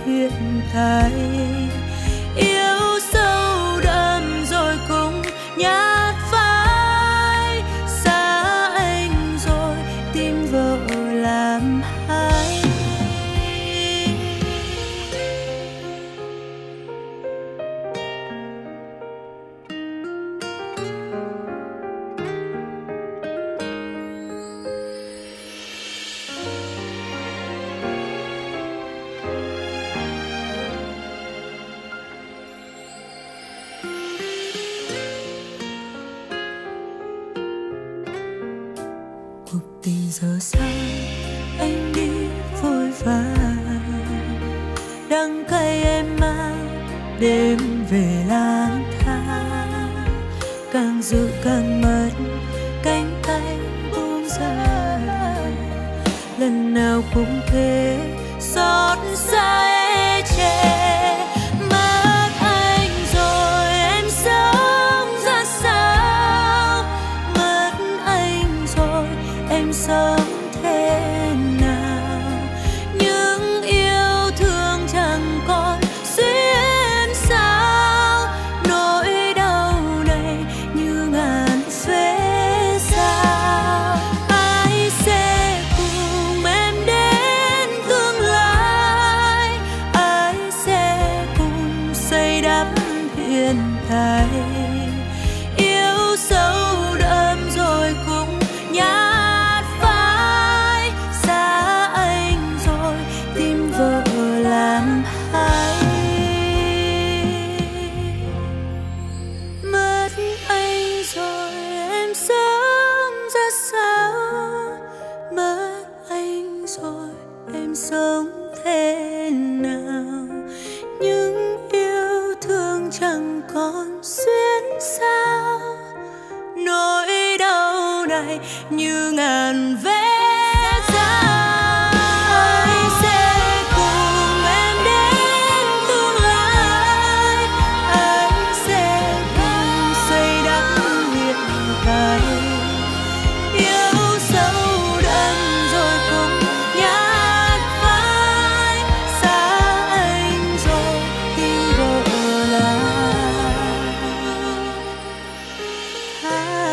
hiện tại. Yêu sâu đậm rồi cũng nhạt phai, xa anh rồi tìm vợ làm hai. Cuộc tình giờ xa, anh đi vội vã, đắng cay em mang đêm về lang thang. Càng giữ càng mất, cánh tay buông ra, lần nào cũng thế xót xa ê chề. Mất anh rồi em sống ra sao, mất anh rồi em sống thế nào. Những yêu thương chẳng còn xuyên sao, nỗi đau này như ngàn vết dao. Ai sẽ cùng em đến tương lai, ai sẽ cùng xây đắp hiện tại. Yêu sâu đậm rồi cũng nhạt phai, xa anh rồi tìm vợ làm hai. Mất anh rồi em sống ra sao, mất anh rồi em sống thế nào. Những yêu thương chẳng còn xuyên sao, nỗi đau này như ngàn vết dao. Ai sẽ cùng em đến tương lai, ai sẽ cùng xây đắp hiện tại. Yêu sâu đậm rồi cũng nhạt phai, xa anh rồi tìm vợ làm hai.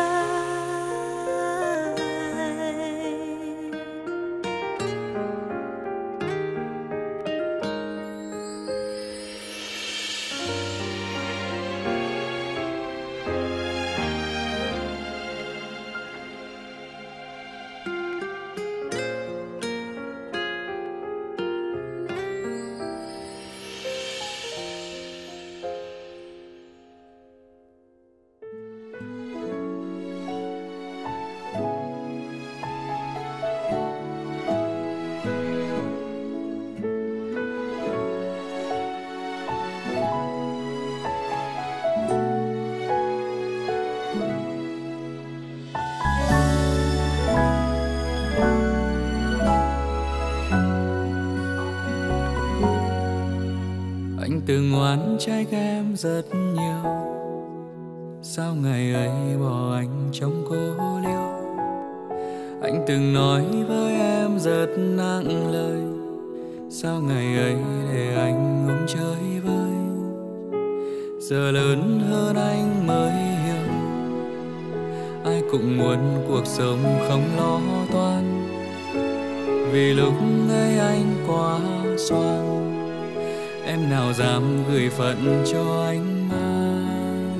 Anh từng oán trách em rất nhiều, sao ngày ấy bỏ anh trong cô liêu. Anh từng nói với em rất nặng lời, sao ngày ấy để anh ôm chơi vơi. Giờ lớn hơn anh mới hiểu, ai cũng muốn cuộc sống không lo toan. Vì lúc ấy anh quá xoan, em nào dám gửi phận cho anh mang.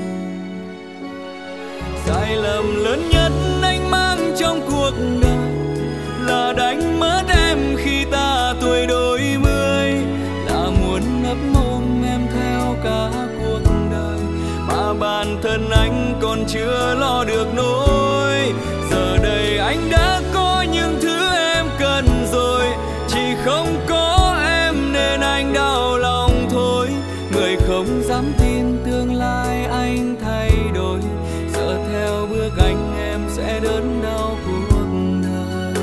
Sai lầm lớn nhất anh mang trong cuộc đời là đánh mất em khi ta tuổi đôi mươi. Đã muốn ấp ôm em theo cả cuộc đời, mà bản thân anh còn chưa lo được nỗi. Giờ đây anh đã có những thứ em cần rồi, chỉ không có em nên anh đau lòng thôi. Người không dám tin tương lai anh thay đổi, sợ theo bước anh em sẽ đớn đau cuộc đời.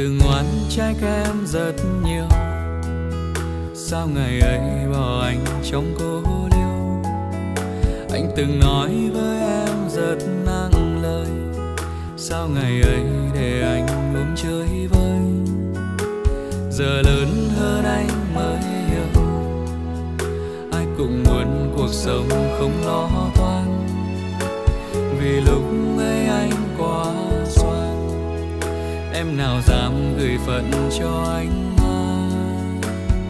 từng oán trách em rất nhiều, sao ngày ấy bỏ anh trong cô liêu. Anh từng nói với em rất nặng lời, sao ngày ấy để anh uống chơi vơi. Giờ lớn hơn anh mới hiểu, ai cũng muốn cuộc sống không lo toan. Vì lúc ấy anh quá xoan, em nào dám gửi phận cho anh mang.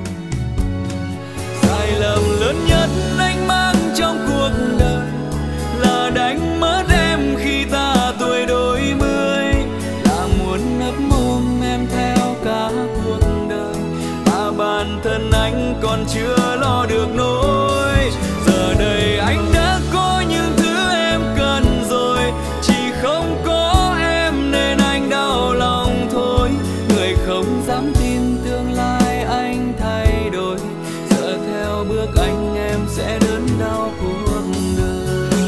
Sai lầm lớn nhất anh mang trong cuộc đời là đánh mất em khi ta tuổi đôi mươi, là muốn ấp ôm em theo cả cuộc đời mà bản thân anh còn chưa lo được nỗi. Giờ đây anh đã có những thứ em cần rồi, chỉ không có em nên anh đau lòng thôi. Người không dám tin tương lai anh thay đổi, giờ theo bước anh em sẽ đớn đau cuộc đời.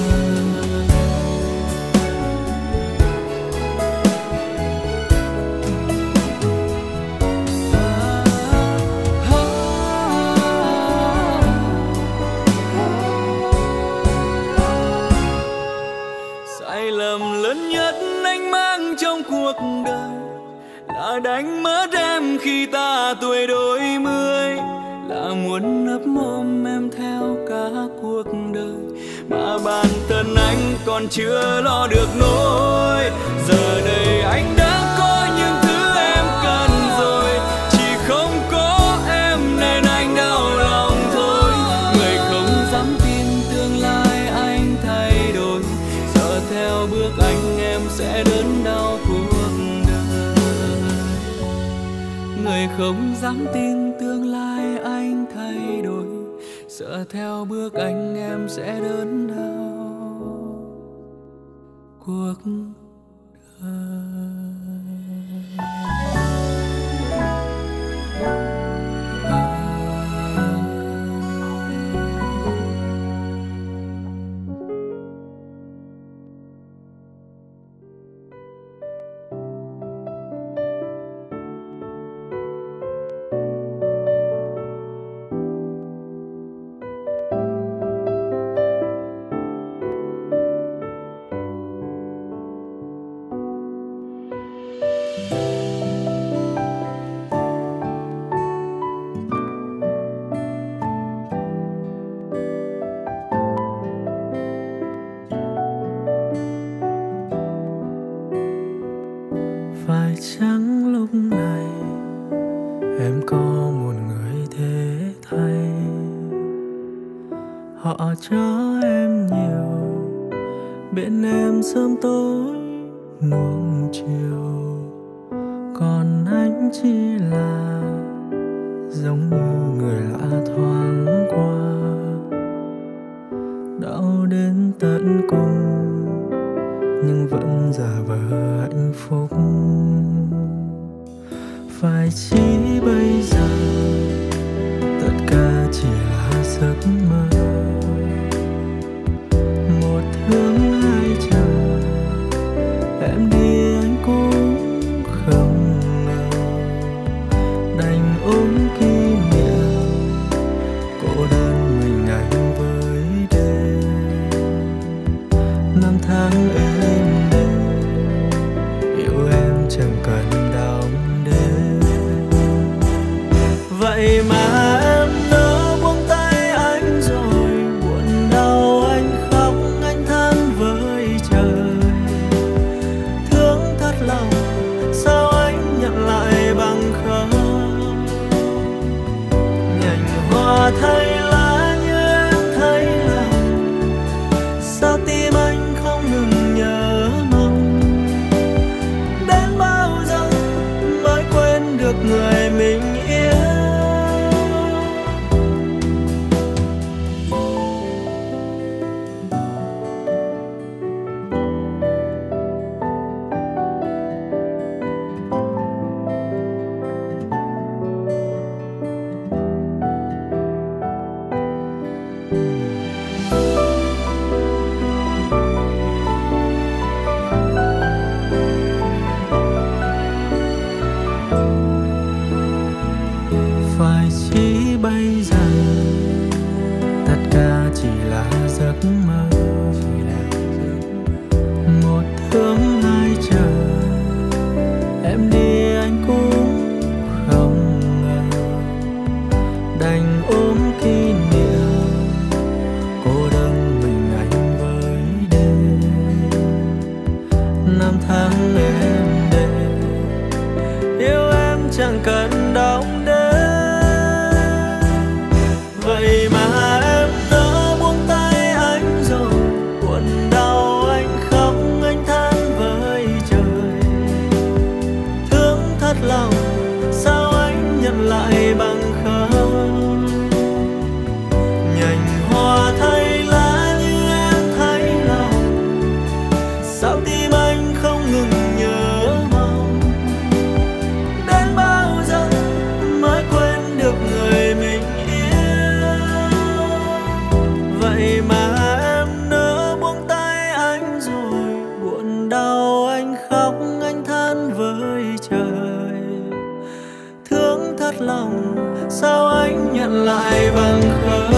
Sai lầm lớn nhất anh mang trong cuộc đời là đánh mất em khi ta tuổi đôi mươi, là muốn ấp ôm em theo cả cuộc đời mà bản thân anh còn chưa lo được nỗi. Giờ đây anh đã có những thứ em cần rồi, chỉ không có em nên anh đau lòng thôi. Người không dám tin tương lai anh thay đổi, giờ theo bước anh em sẽ đớn đau cuộc đời. Người không dám tin tương lai anh thay đổi, sợ theo bước anh em sẽ đớn đau cuộc đời. Phải chăng lúc này em có một người thế thay, họ cho em nhiều, bên em sớm tối nuông chiều, còn anh chỉ là giống như người lạ thoáng qua. Đau đến tận cùng nhưng vẫn giả vờ hạnh phúc. Phải chỉ bây giờ tất cả chỉ là giấc mơ, một thương hai chờ, em đi anh cũng không ngờ, đành ôm kỷ niệm cô đơn mình anh với đêm. Năm tháng êm đềm yêu em chẳng cần đong đếm. Vậy mà em nỡ buông tay anh năm tháng êm đềm. Yêu em chẳng cần đong đến, vậy mà em đã buông tay anh rồi. Buồn đau anh khóc anh than với trời. Thương thật lòng sao anh nhận lại bằng không. Nhành hoa thay lá như em thấy lòng, sao tim anh không ngừng nhớ mong. Đến bao giờ mới quên được người mình yêu. Vậy mà em nỡ buông tay anh rồi. Buồn đau anh khóc anh than với trời. Thương thật lòng sao anh nhận lại bằng không.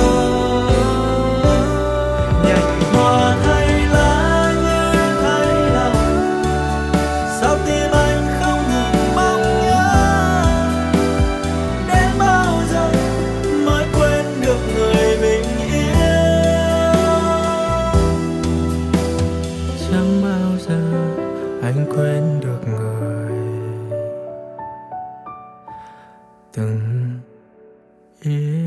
Nhành hoa thay lá như thay lòng, sao tim anh không ngừng mong nhớ. Đến bao giờ mới quên được người mình yêu. Chẳng bao giờ anh quên được người từng yêu.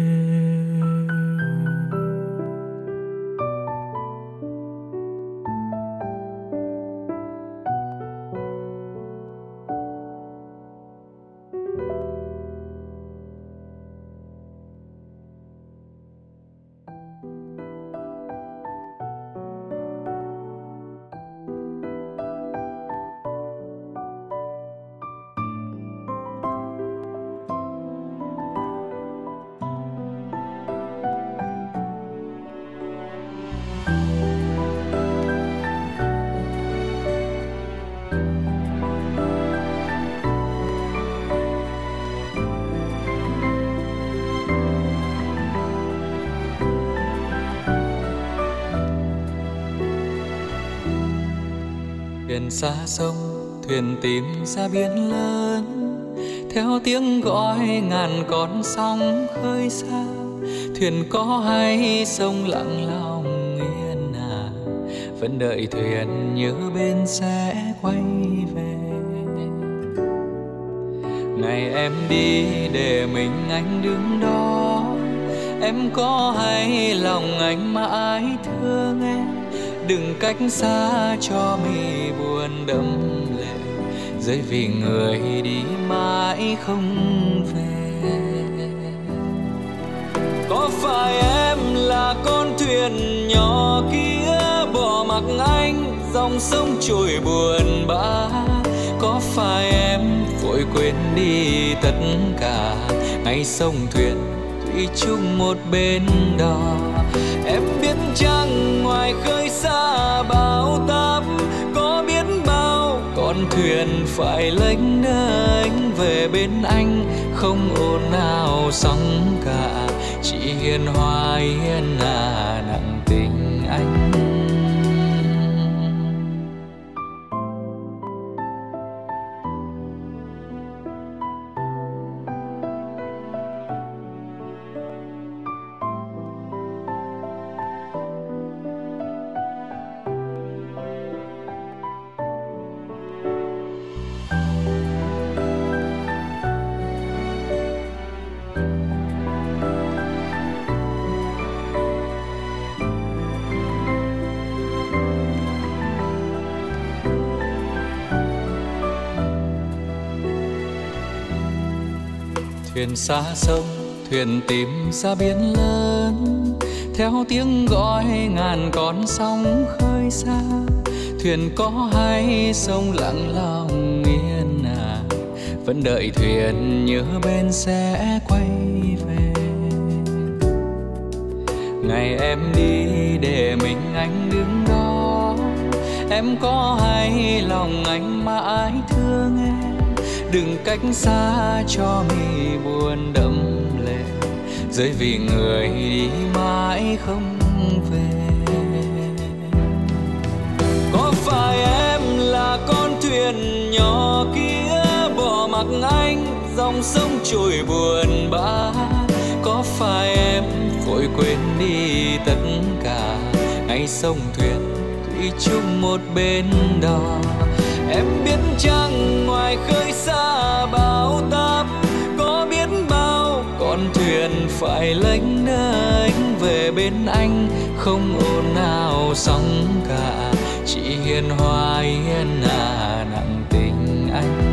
Thuyền xa sông, thuyền tìm ra biển lớn, theo tiếng gọi ngàn con sóng khơi xa. Thuyền có hay sông lặng lòng yên à, vẫn đợi thuyền nhớ bên sẽ quay về. Ngày em đi để mình anh đứng đó, em có hay lòng anh mãi thương em. Đừng cách xa cho mi buồn đẫm lệ, rơi vì người đi mãi không về. Có phải em là con thuyền nhỏ kia bỏ mặc anh dòng sông trôi buồn bã? Có phải em vội quên đi tất cả ngày sông thuyền thủy chung một bên đò? Em biết chăng ngoài khơi xa bão táp có biết bao con thuyền phải lênh đênh về bên anh, không ồn ào sóng cả, chỉ hiền hòa hiền à nặng tình anh. Thuyền xa sông, thuyền tìm ra biển lớn, theo tiếng gọi ngàn con sóng khơi xa. Thuyền có hay sông lặng lòng yên à, vẫn đợi thuyền nhớ bên sẽ quay về. Ngày em đi để mình anh đứng đó, em có hay lòng anh mãi thương em. Đừng cách xa cho mi buồn đẫm lệ, rơi vì người đi mãi không về. Có phải em là con thuyền nhỏ kia bỏ mặc anh dòng sông trôi buồn bã? Có phải em vội quên đi tất cả ngày sông thuyền thủy chung một bên đò? Em biết chăng ngoài khơi xa bão táp, có biết bao con thuyền phải lênh đênh về bên anh, không ồn ào sóng cả, chỉ hiền hòa hiền nặng tình anh.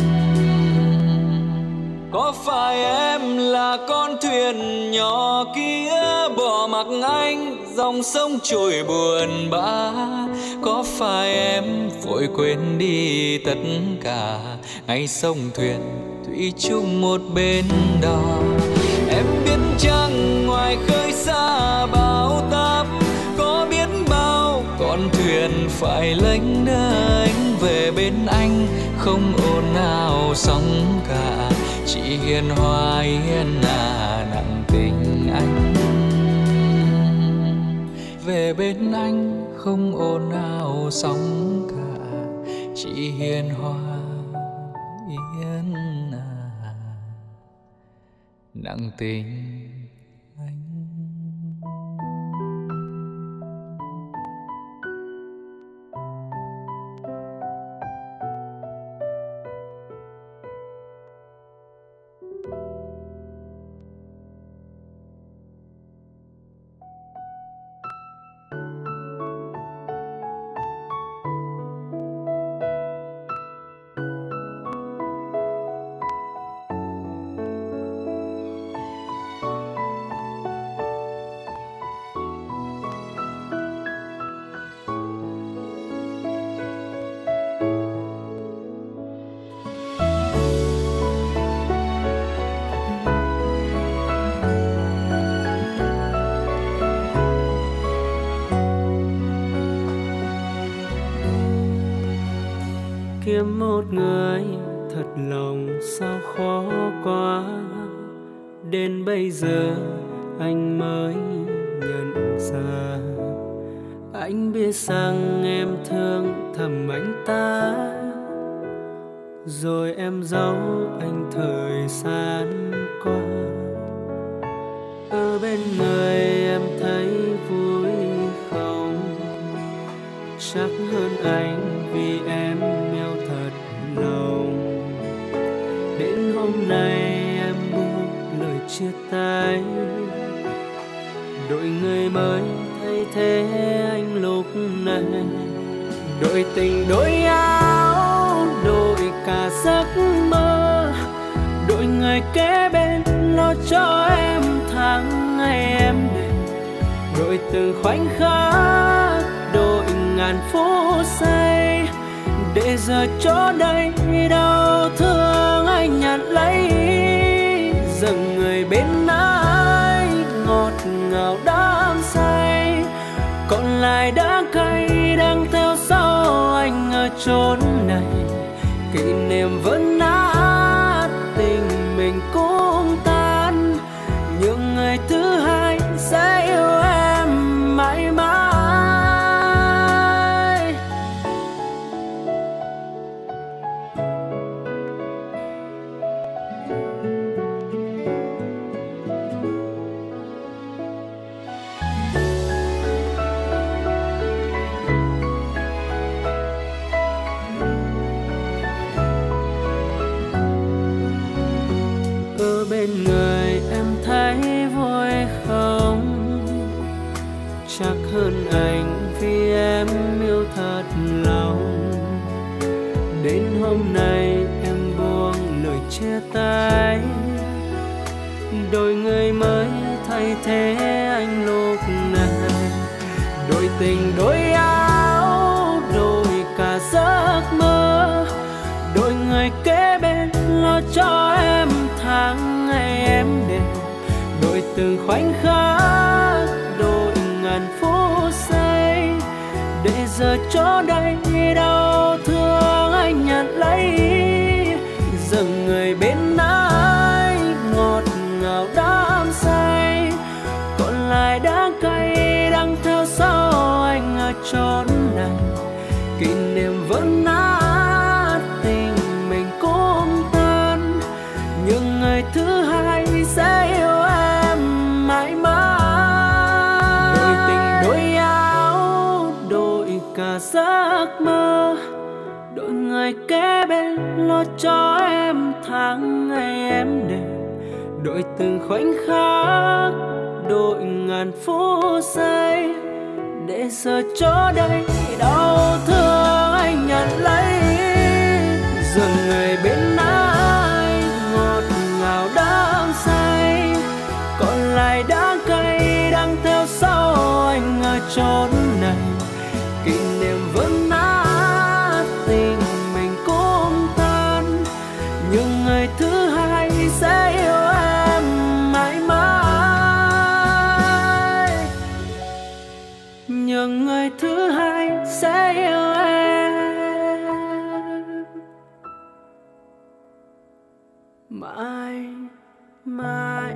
Có phải em là con thuyền nhỏ kia bỏ mặc anh dòng sông trôi buồn bã? Có phải em vội quên đi tất cả ngày sông thuyền thủy chung một bên đò? Em biết chăng ngoài khơi xa bão táp, có biết bao con thuyền phải lênh đênh về bên anh, không ồn ào sóng cả, chỉ hiền hòa hiền nặng tình anh. Về bên anh không ồn ào sóng cả, chỉ hiền hòa hiền nặng tình anh. Kiếm một người thật lòng sao khó quá, đến bây giờ anh mới nhận ra. Anh biết rằng em thương thầm anh ta, rồi em giấu anh thời gian qua. Ở bên người em thấy vui không? Chắc hơn anh vì em yêu thật lòng. Đến hôm nay em buông lời chia tay, đổi người mới thay thế anh lúc này. Đổi tình đổi áo, đổi cả giấc mơ, đổi người kế bên lo cho em tháng ngày em đêm. Đổi từng khoảnh khắc, đổi ngàn phút giây, để giờ chỗ đây đau thương anh nhặt lấy. Dần người bên anh ngọt ngào đắm say, còn lại đắng cay đang theo sau anh ở chốn này. Kỷ niệm vẫn nát, tình mình cũng tan, nhưng người thứ hai sẽ yêu em mãi mãi. Bên người em thấy vui không? Chắc hơn anh vì em yêu thật lòng. Đến hôm nay em buông lời chia tay, đổi người mới thay thế anh lúc này. Đổi tình đổi áo, đổi cả giấc mơ, đổi người kế bên lo cho em tháng ngày em đều. Đổi từng khoảnh khắc, đổi ngàn phút giây, để giờ chỗ đây đau thương anh nhặt lấy. Dần người bên anh ngọt ngào đắm say, còn lại đắng cay đang theo sau anh ở chốn này. Kỷ niệm vẫn nát, tình mình cũng tan, nhưng người thứ hai sẽ yêu em mãi mãi. Đổi tình đổi áo, đổi cả giấc mơ, đổi đợi ngày kế bên lo cho em tháng ngày em đều đợi từng khoảnh khắc đội ngàn phút giây để giờ chỗ đây đau thương anh nhận lấy dần ngày bên ai ngọt ngào đắng say còn lại đắng cay đang theo sau anh ở chốn này kỷ niệm vẫn nát tình mình cũng tan nhưng ngày thứ hai sẽ yêu em mãi mãi nhưng ngày thứ hai sẽ yêu em mãi mãi.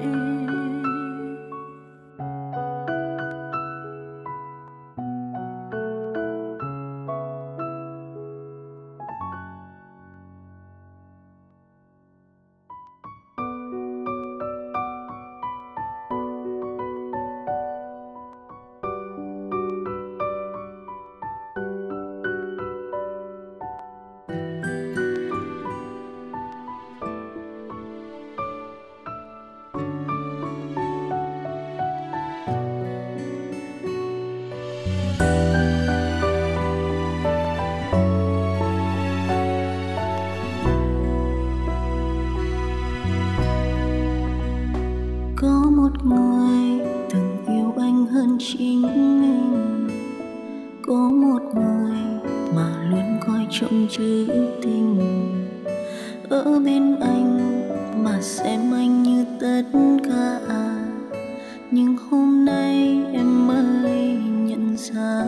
Có một người từng yêu anh hơn chính mình, có một người mà luôn coi trọng chữ tình, ở bên anh mà xem anh như tất cả. Nhưng hôm nay em mới nhận ra,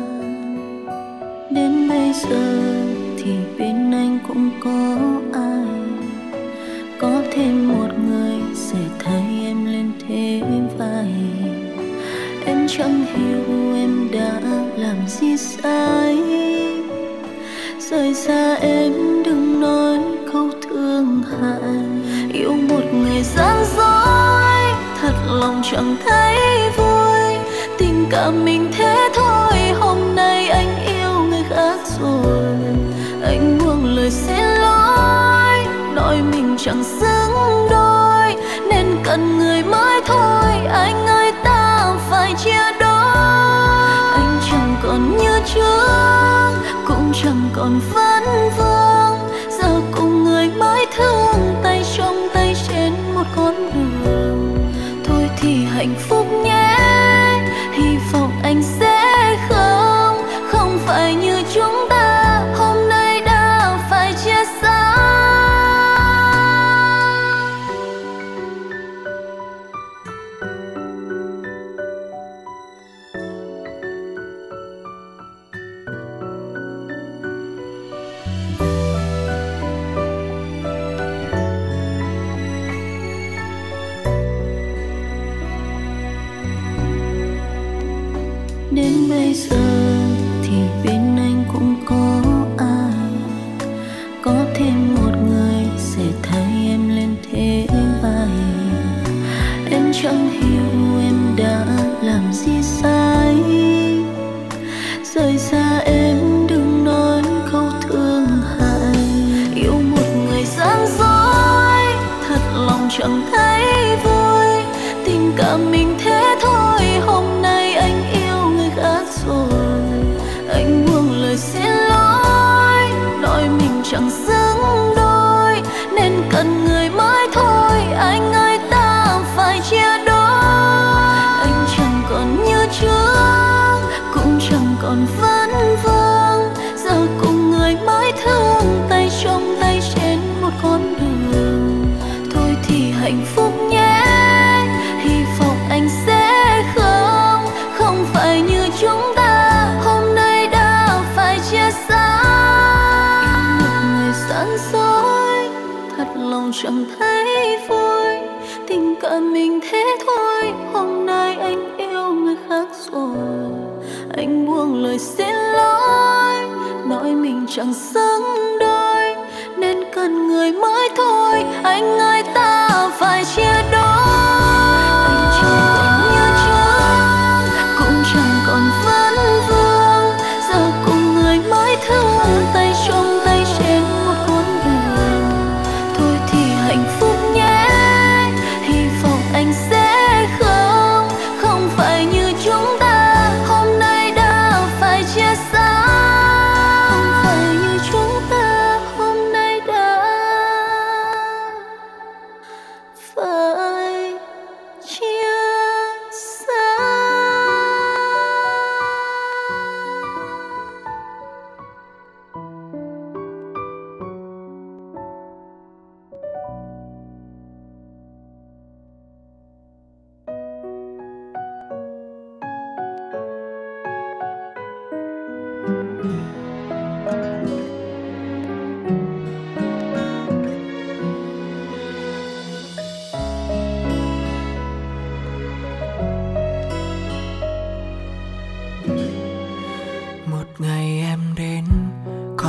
đến bây giờ thì bên anh cũng có ai, có thêm một người sẽ thay em lên thế vai. Em chẳng hiểu em đã làm gì sai, rời xa em đừng nói câu thương hại. Yêu một người gian dối, thật lòng chẳng thấy vui. Tình cảm mình thế thôi, hôm nay anh yêu người khác rồi. Anh buông lời xin lỗi, nói mình chẳng xứng đôi, nên cần người mới thôi. Anh ơi ta phải chia đôi. Anh chẳng còn như trước, cũng chẳng còn vấn vương. Giờ cùng người mới thương, tay trong tay trên một con đường. Thôi thì hạnh phúc nhé, hy vọng anh sẽ không phải như chúng ta hôm nay đã phải chia xa. Đến bây giờ thì bên anh cũng có ai, có thêm một người sẽ thay em lên thế vai. Em chẳng hiểu em đã làm gì sai, rời xa em đừng nói câu thương hại. Yêu một người gian dối, thật lòng chẳng thấy vui. Tình cảm mình thế thôi, hôm nay anh yêu người khác rồi. Anh buông lời xin lỗi, nói mình chẳng xứng đôi, nên cần người mới thôi. Anh ơi ta phải chia đôi. Anh chẳng còn như trước, cũng chẳng còn vấn vương. Giờ cùng người mới thương, tay trong tay trên một con đường. Thôi thì hạnh phúc nhé, hy vọng anh sẽ không phải như chúng ta hôm nay đã phải chia xa. Yêu một người gian dối, thật lòng chẳng thấy vui. Tình cảm mình thế thôi, hôm nay anh yêu người khác rồi. Anh buông lời xin lỗi, nói mình chẳng xứng đôi, nên cần người mới thôi. Anh ơi ta phải chia đôi. Anh chẳng còn như trước, cũng chẳng còn vấn vương. Giờ cùng người mới thương, tay trong tay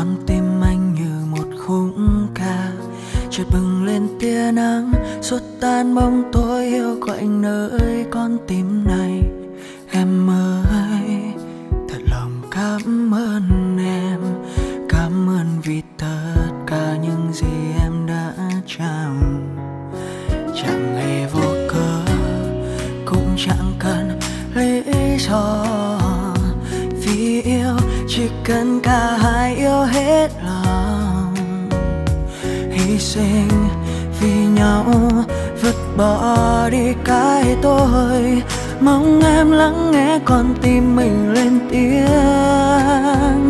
con tim anh như một khung ca, chợt bừng lên tia nắng, xua tan bóng tối yêu quạnh nơi con tim này. Em ơi, thật lòng cảm ơn em, cảm ơn vì tất cả những gì em đã trao. Chẳng hề vô cớ, cũng chẳng cần lý do, vì yêu chỉ cần cả hai yêu hết lòng, hy sinh vì nhau, vứt bỏ đi cái tôi. Mong em lắng nghe con tim mình lên tiếng.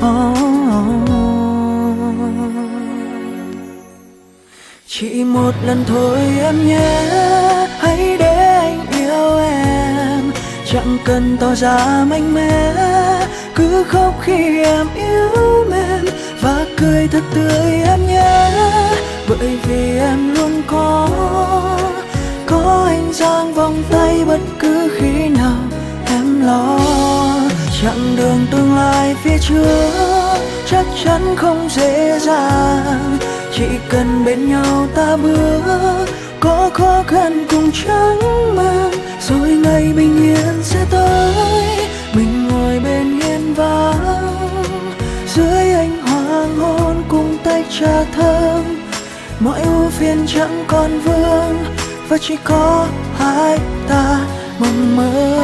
Chỉ một lần thôi em nhé, hãy để anh yêu em, chẳng cần tỏ ra mạnh mẽ, cứ khóc khi em yếu mềm và cười thật tươi em nhé. Bởi vì em luôn có anh dang vòng tay bất cứ khi nào em lo. Chặng đường tương lai phía trước chắc chắn không dễ dàng, chỉ cần bên nhau ta bước, có khó khăn cùng chẳng mang, rồi ngày bình yên sẽ tới. Mình ngồi bên hiên vắng, dưới ánh hoàng hôn cùng tách trà thơm, mọi ưu phiền chẳng còn vương, và chỉ có hai ta mong mơ.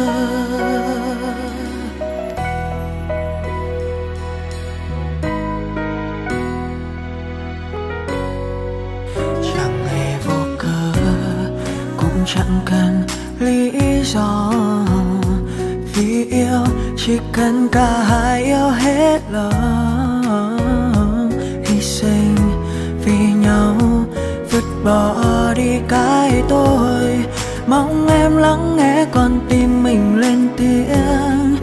Chẳng hề vô cớ, cũng chẳng cần lý do, vì yêu chỉ cần cả hai yêu hết lòng, hy sinh vì nhau, vứt bỏ đi cái tôi. Mong em lắng nghe con tim mình lên tiếng.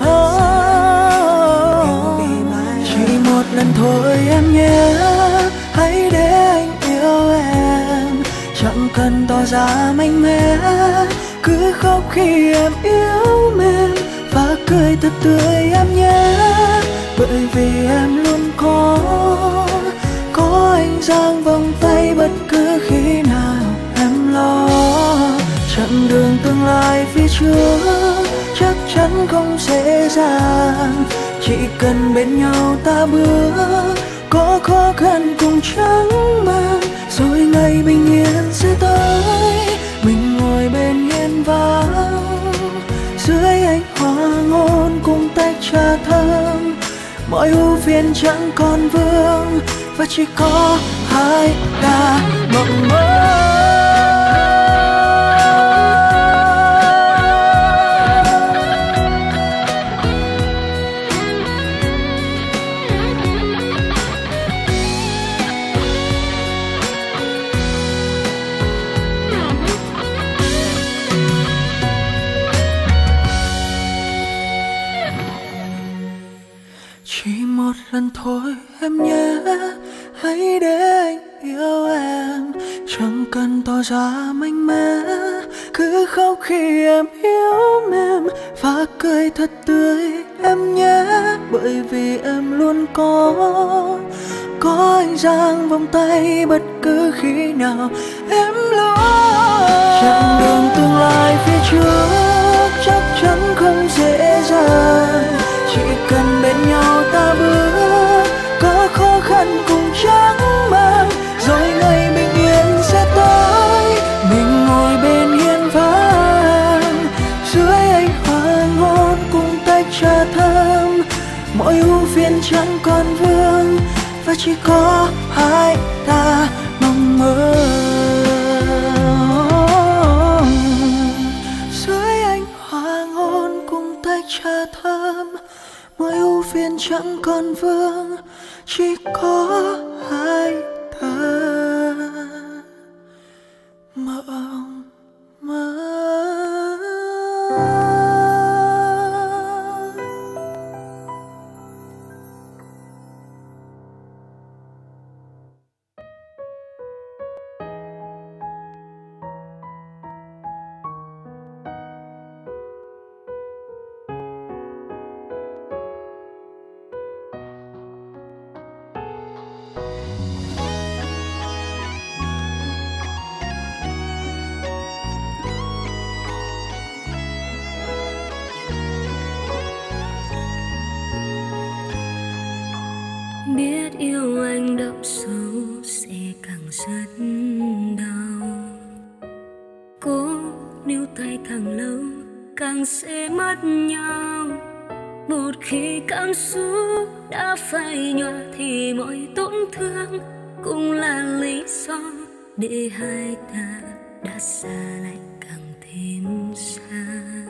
Chỉ một lần thôi em nhé, hãy để anh yêu em, chẳng cần tỏ ra mạnh mẽ, cứ khóc khi em yếu mềm và cười thật tươi em nhé. Bởi vì em luôn có anh dang vòng tay bất cứ khi nào em lo. Chặng đường tương lai phía trước chắc chắn không dễ dàng, chỉ cần bên nhau ta bước, có khó khăn cùng chẳng mang, rồi ngày bình yên sẽ tới. Mình ngồi bên hiên vắng, dưới ánh hoàng hôn cùng tách trà thơm, mọi ưu phiền chẳng còn vương, và chỉ có hai ta mộng mơ. Chỉ một lần thôi em nhé, hãy để anh yêu em, chẳng cần tỏ ra mạnh mẽ, cứ khóc khi em yếu mềm và cười thật tươi em nhé. Bởi vì em luôn có anh dang vòng tay bất cứ khi nào em lo. Chặng đường tương lai phía trước chắc chắn không dễ dàng, chỉ cần bên nhau ta bước, có khó khăn cùng chẳng mang, rồi ngày bình yên sẽ tới. Mình ngồi bên hiên vắng, dưới ánh hoàng hôn cùng tách trà thơm, mọi ưu phiền chẳng còn vương, và chỉ có hai ta mong mơ. Dưới ánh hoàng hôn cùng tách trà thơm, mọi ưu phiền chẳng còn vương, chỉ có hai ta mộng mơ. Biết yêu anh đậm sâu sẽ càng rất đau. Cố níu tay càng lâu càng sẽ mất nhau. Một khi cảm xúc đã phai nhòa thì mọi tổn thương cũng là lý do để hai ta đã xa lại càng thêm xa.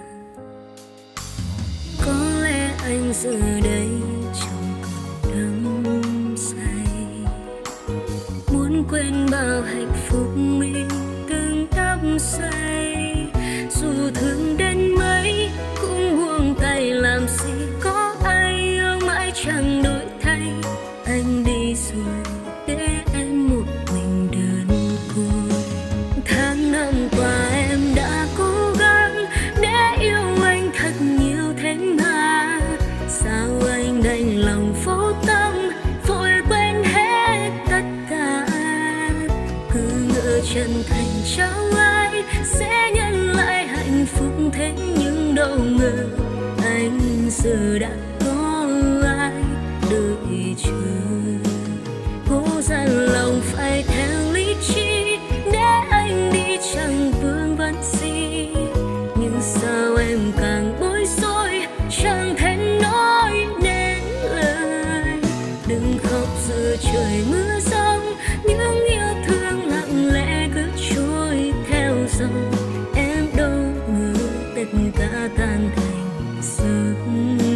Có lẽ anh giờ đây chẳng còn đắm say, muốn quên bao hạnh phúc mình từng đắm say. Dù thương đến mấy cũng buông tay, làm gì có ai yêu mãi chẳng đổi thay. Anh đi rồi để em một mình đơn côi. Tháng năm qua em đã cố gắng để yêu anh thật nhiều thế mà, sao anh đành lòng vô tâm vội quên hết tất cả. Cứ ngỡ chân thành trao ai sẽ nhận lại hạnh phúc, thế nhưng đâu ngờ anh giờ đã có ai đợi chờ. Cố dằn lòng phải theo lý trí để anh đi chẳng vương vấn gì, nhưng sao em càng bối rối chẳng thể nói nên lời. Đừng khóc giữa trời mưa giông, những yêu thương lặng lẽ cứ trôi theo dòng. Em đâu ngờ tất cả tan thành giấc mơ.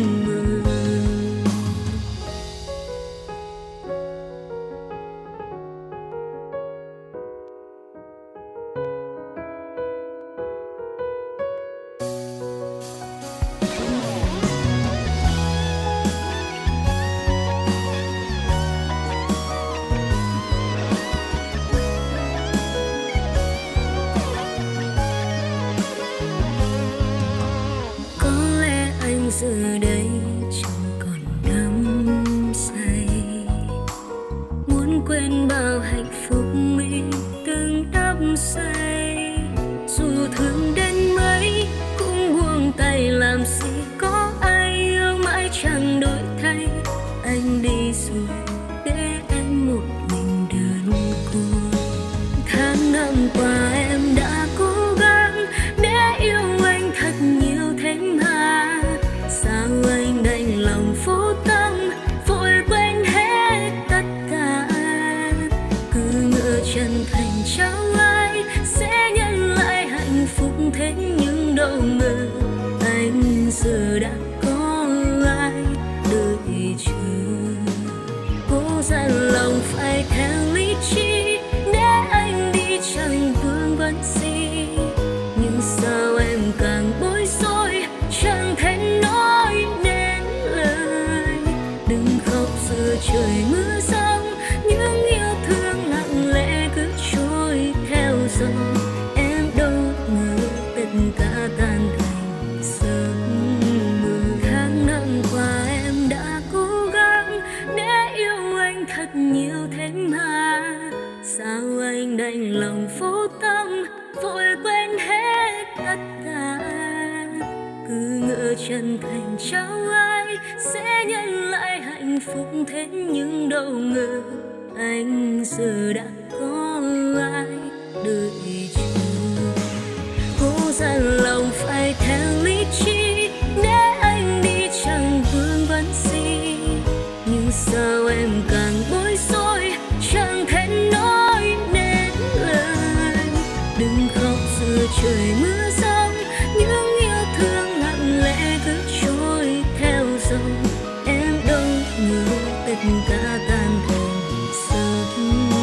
Giờ đây chẳng còn đắm say, muốn quên bao hạnh phúc mình từng đắm say. Dù thương đến mấy cũng buông tay, làm gì có ai yêu mãi chẳng đổi thay. Anh đi rồi để em một mình đơn côi. Tháng năm qua em đã cố gắng để yêu anh thật nhiều thế mà, sao anh đành lòng vô tâm vội quên hết tất cả. Cứ ngỡ chân thành trao ai sẽ nhận lại hạnh phúc, thế nhưng đâu ngờ anh giờ đã có ai đợi chờ. Cố dằn lòng phải theo lý trí để anh đi chẳng vương vấn gì, nhưng sao em càng bối rối chẳng thể nói nên lời. Đừng khóc giữa trời mưa giông, những yêu thương lặng lẽ cứ trôi theo dòng. Em đâu ngờ tất cả tan thành giấc mơ. Tháng năm qua em đã cố gắng để yêu anh thật nhiều thế mà, sao anh đành lòng vô tâm vội quên hết tất cả. Cứ ngỡ chân thành trao ai sẽ nhận lại hạnh phúc, thế nhưng đâu ngờ anh giờ đã có ai đợi chờ. Cố dằn lòng phải theo lý trí để anh đi chẳng vương vấn gì, nhưng sao em càng bối rối chẳng thể nói nên lời. Đừng khóc giữa trời mưa giông, những yêu thương lặng lẽ cứ trôi theo dòng. Em đâu ngờ tất cả tan thành giấc mơ.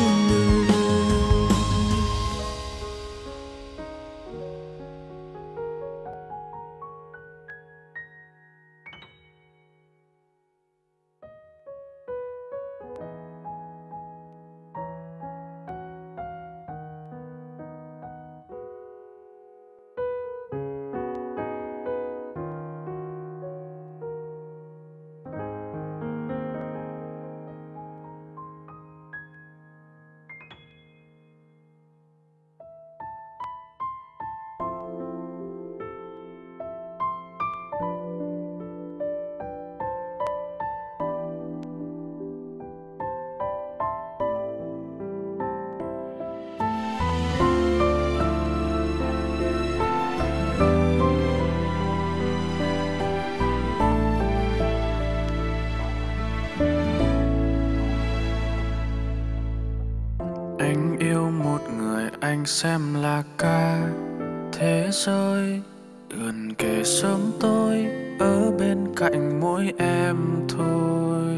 yêu một người anh xem là cả thế giới, gần kề sớm tối ở bên cạnh mỗi em thôi.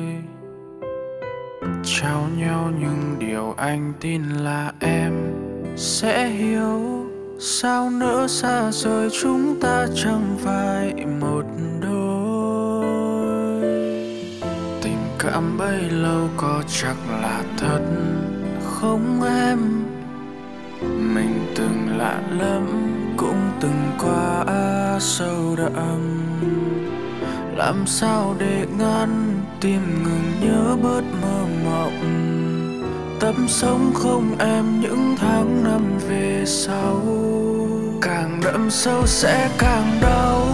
Trao nhau những điều anh tin là em sẽ hiểu. Sao nỡ xa rời chúng ta chẳng phải một đôi. Tình cảm bấy lâu có chắc là thật không em? Mình từng lạ lắm, cũng từng qua sâu đậm. Làm sao để ngăn tim ngừng nhớ bớt mơ mộng. Tập sống không em những tháng năm về sau. Càng đậm sâu sẽ càng đau.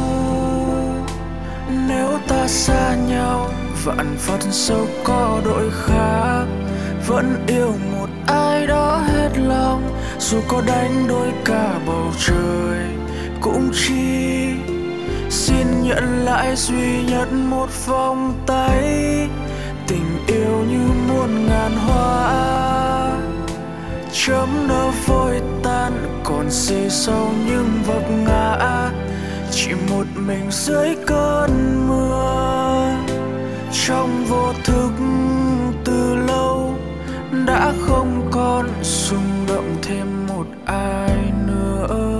Nếu ta xa nhau, vạn phận sâu có đội khác. Vẫn yêu một ai đó hết lòng, dù có đánh đôi cả bầu trời. Cũng chỉ xin nhận lại duy nhất một vòng tay. Tình yêu như muôn ngàn hoa, chớm nở vội tan, còn xì sâu những vấp ngã. Chỉ một mình dưới cơn mưa, trong vô thức từ lâu đã không còn rung động thêm một ai nữa.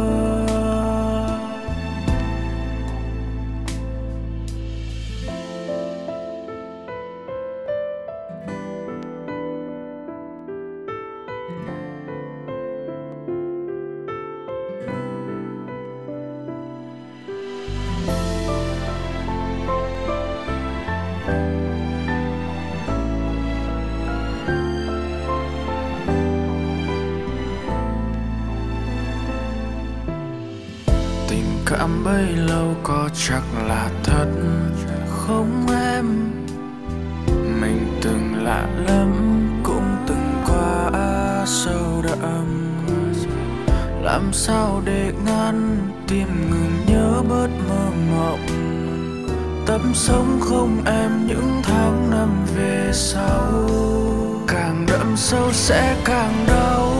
Cảm bấy lâu có chắc là thật không em? Mình từng lạ lắm, cũng từng qua sâu đậm. Làm sao để ngăn tim ngừng nhớ bớt mơ mộng. Tập sống không em những tháng năm về sau. Càng đậm sâu sẽ càng đau.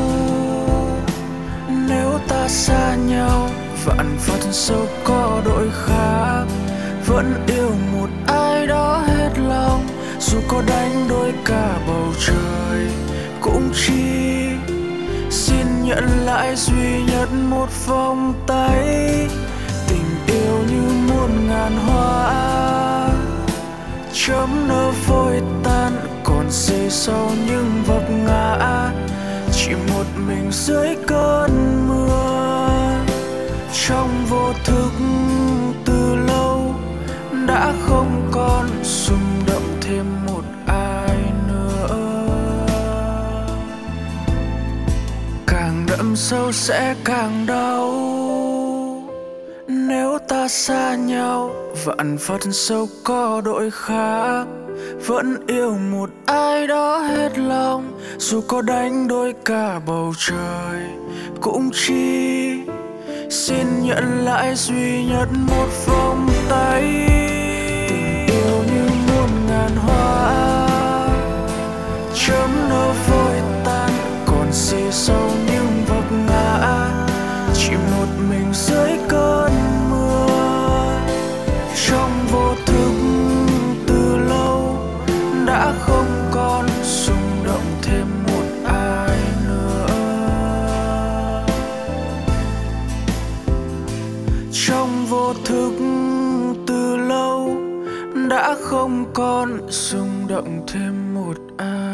Nếu ta xa nhau, vạn phận sâu có đội khác. Vẫn yêu một ai đó hết lòng, dù có đánh đôi cả bầu trời. Cũng chỉ xin nhận lại duy nhất một vòng tay. Tình yêu như muôn ngàn hoa, chớm nở vội tan, còn xì sâu những vấp ngã. Chỉ một mình dưới cơn mưa, trong vô thức từ lâu đã không còn rung động thêm một ai nữa. Càng đậm sâu sẽ càng đau. Nếu ta xa nhau, vạn phận sâu có đội khác. Vẫn yêu một ai đó hết lòng, dù có đánh đôi cả bầu trời. Cũng chỉ xin nhận lại duy nhất một vòng tay. Tình yêu như muôn ngàn hoa, chớm nở vội tan, còn xì sâu những vấp ngã. Chỉ một mình dưới cơn mưa, trong vô thức từ lâu đã không còn rung động thêm một ai nữa. Trong vô thức từ lâu đã không còn rung động thêm một ai.